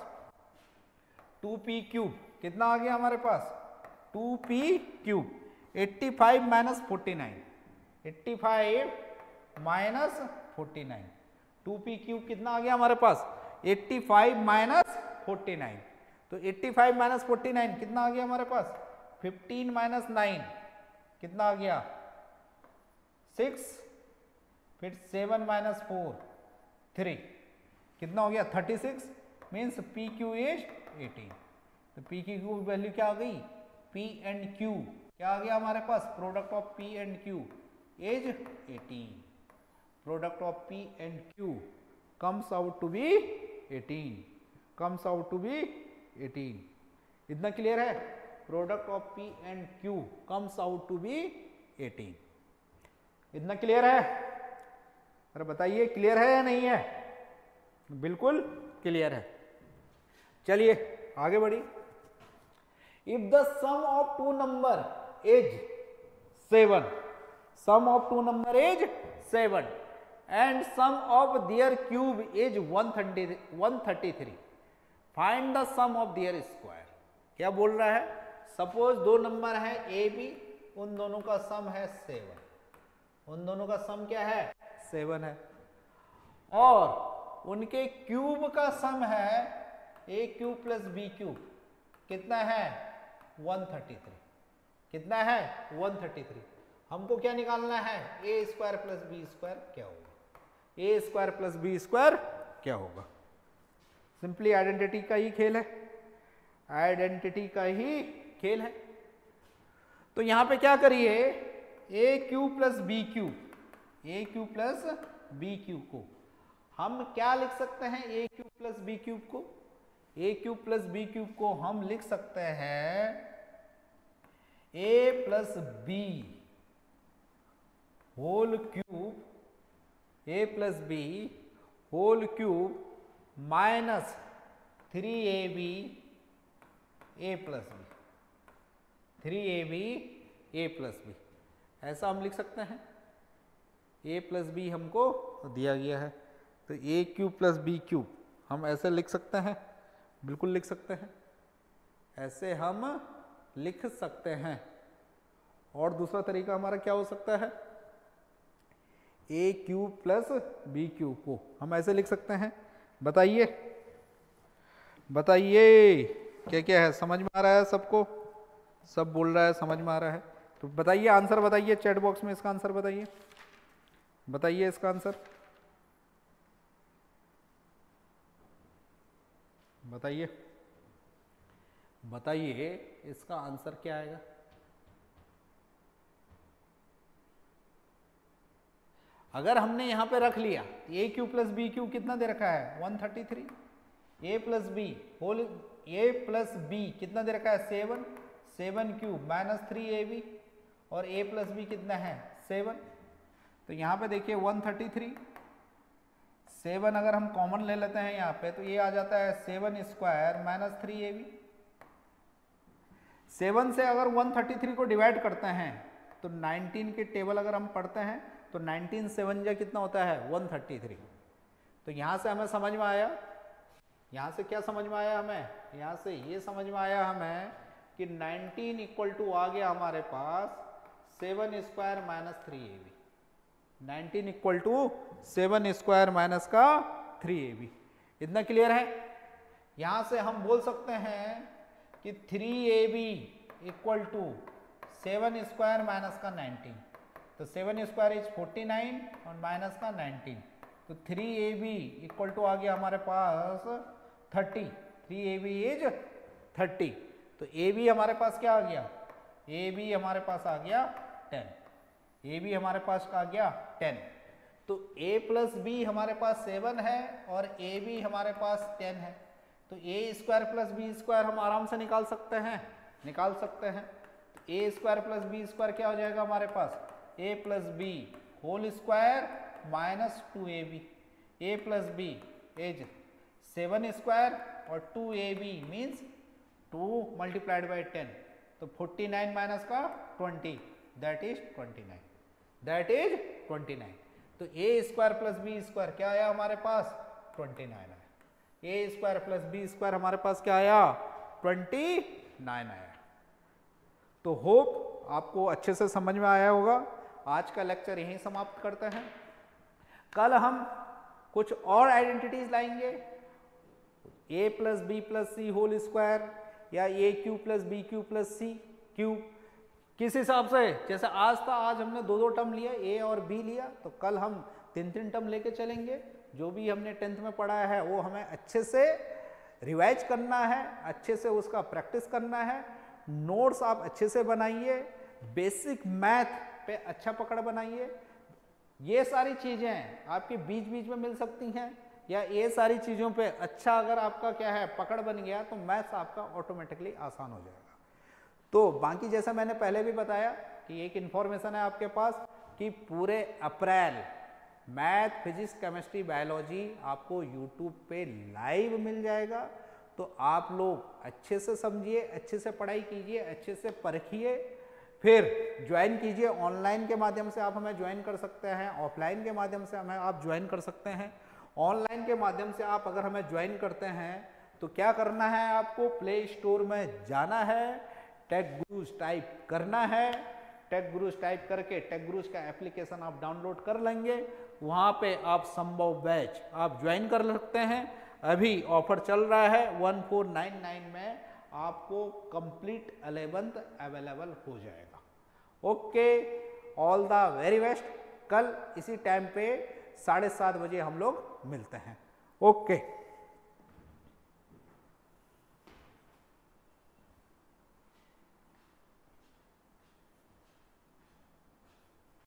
2pq, कितना आ गया हमारे पास 2pq। 85 माइनस 49, 85 माइनस 49, 2pq कितना आ गया हमारे पास 85 माइनस 49। तो 85 माइनस 49 कितना आ गया हमारे पास 15 माइनस 9 कितना आ गया 6, फिर 7 माइनस 4 3 कितना हो गया 36, मीन्स पी क्यू इज 18। तो पी की क्यू वैल्यू क्या आ गई पी एंड क्यू क्या आ गया हमारे पास product of P and Q is 18। Product of P and Q comes out to be 18, comes out to be 18। इतना क्लियर है, product of P and Q comes out to be 18। इतना clear है, अरे बताइए क्लियर है या नहीं है, बिल्कुल क्लियर है। चलिए आगे बढ़ी। If the sum of two number is 7, sum of two number is 7 and sum of their cube is 133, find the sum of their square। क्या बोल रहा है, सपोज दो नंबर है ए बी, उन दोनों का सम है 7, उन दोनों का सम क्या है 7 है। और उनके क्यूब का सम है A cube plus B cube, कितना है 133, कितना है 133। हमको क्या निकालना है, ए स्क्वायर प्लस बी स्क्वायर क्या होगा, ए स्क्वायर प्लस बी स्क्वायर क्या होगा। सिंपली आइडेंटिटी का ही खेल है, आइडेंटिटी का ही खेल है। तो यहां पे क्या करिए, A cube plus B cube, A cube plus B cube को हम क्या लिख सकते हैं, A cube plus B cube को, A cube plus B cube को हम लिख सकते हैं ए plus B whole cube, A plus B whole cube minus 3ab A plus B, 3ab A plus B, ऐसा हम लिख सकते हैं। ए प्लस बी हमको दिया गया है, तो ए क्यूब प्लस बी क्यूब हम ऐसे लिख सकते हैं, बिल्कुल लिख सकते हैं, ऐसे हम लिख सकते हैं। और दूसरा तरीका हमारा क्या हो सकता है, A cube plus B cube को हम ऐसे लिख सकते हैं। बताइए बताइए क्या क्या है, समझ में आ रहा है सबको, सब बोल रहा है समझ में आ रहा है, तो बताइए आंसर बताइए चैट बॉक्स में, इसका आंसर बताइए, बताइए इसका आंसर बताइए, बताइए इसका आंसर क्या आएगा। अगर हमने यहां पे रख लिया A cube plus B cube कितना दे रखा है 133, A plus B whole, A plus B कितना दे रखा है 7, 7 क्यूब माइनस 3ab, और ए प्लस बी कितना है 7। तो यहाँ पे देखिए 133, 7 अगर हम कॉमन ले लेते हैं यहाँ पे तो ये आ जाता है 7 स्क्वायर माइनस 3ab। 7 से अगर 133 को डिवाइड करते हैं तो 19 के टेबल अगर हम पढ़ते हैं तो 19 7 जा कितना होता है 133। तो यहाँ से हमें समझ में आया, यहाँ से क्या समझ में आया हमें, यहाँ से ये समझ में आया हमें कि 19 इक्वल टू आ गया हमारे पास 7 square minus 3ab, 19 equal to 7 square minus का 3ab। इतना क्लियर है। यहां से हम बोल सकते हैं कि 3ab equal to 7 square minus का 19, तो 7 स्क्वायर इज 49 और माइनस का 19, तो 3ab इक्वल टू आ गया हमारे पास 30, 3ab इज 30। तो ab हमारे पास क्या आ गया, ab हमारे पास आ गया 10, ab हमारे पास आ गया 10। तो a प्लस बी हमारे पास 7 है और ab हमारे पास 10 है, तो a square plus B square हम आराम से निकाल सकते हैं, निकाल सकते हैं। तो a square plus B square क्या हो जाएगा हमारे पास, a plus B whole square minus 2ab, a plus B is 7 square और 2ab मीन्स 2 मल्टीप्लाइड बाई 10, तो 49 माइनस का 20 दैट इज 29, दैट इज 29। तो a square plus B square क्या आया हमारे पास 29 आया, a square plus B square हमारे पास क्या आया 29 आया। तो होप आपको अच्छे से समझ में आया होगा। आज का लेक्चर यहीं समाप्त करते हैं, कल हम कुछ और आइडेंटिटीज लाएंगे, a plus B plus C whole square या a cube plus B cube plus C cube, किस हिसाब से, जैसे आज था, आज हमने दो टर्म लिया a और b लिया, तो कल हम 3 टर्म लेके चलेंगे। जो भी हमने 10th में पढ़ा है वो हमें अच्छे से रिवाइज करना है, अच्छे से उसका प्रैक्टिस करना है, नोट्स आप अच्छे से बनाइए, बेसिक मैथ पे अच्छा पकड़ बनाइए। ये सारी चीजें आपके बीच बीच में मिल सकती हैं, या ये सारी चीजों पे अच्छा अगर आपका क्या है पकड़ बन गया तो मैथ्स आपका ऑटोमेटिकली आसान हो जाएगा। तो बाकी जैसा मैंने पहले भी बताया कि एक इन्फॉर्मेशन है आपके पास कि पूरे April math physics chemistry biology आपको यूट्यूब पे लाइव मिल जाएगा। तो आप लोग अच्छे से समझिए, अच्छे से पढ़ाई कीजिए, अच्छे से परखिए, फिर ज्वाइन कीजिए। ऑनलाइन के माध्यम से आप हमें ज्वाइन कर सकते हैं, ऑफलाइन के माध्यम से हमें आप ज्वाइन कर सकते हैं। ऑनलाइन के माध्यम से आप अगर हमें ज्वाइन करते हैं तो क्या करना है, आपको प्ले स्टोर में जाना है, टेक गुरुज टाइप करना है, टेक गुरुज टाइप करके टेक गुरुज का एप्लीकेशन आप डाउनलोड कर लेंगे, वहाँ पे आप संभव बैच आप ज्वाइन कर सकते हैं। अभी ऑफर चल रहा है 1499 में आपको कंप्लीट 11th अवेलेबल हो जाएगा। Okay, all the very best. कल इसी टाइम पे 7:30 बजे हम लोग मिलते हैं। ओके।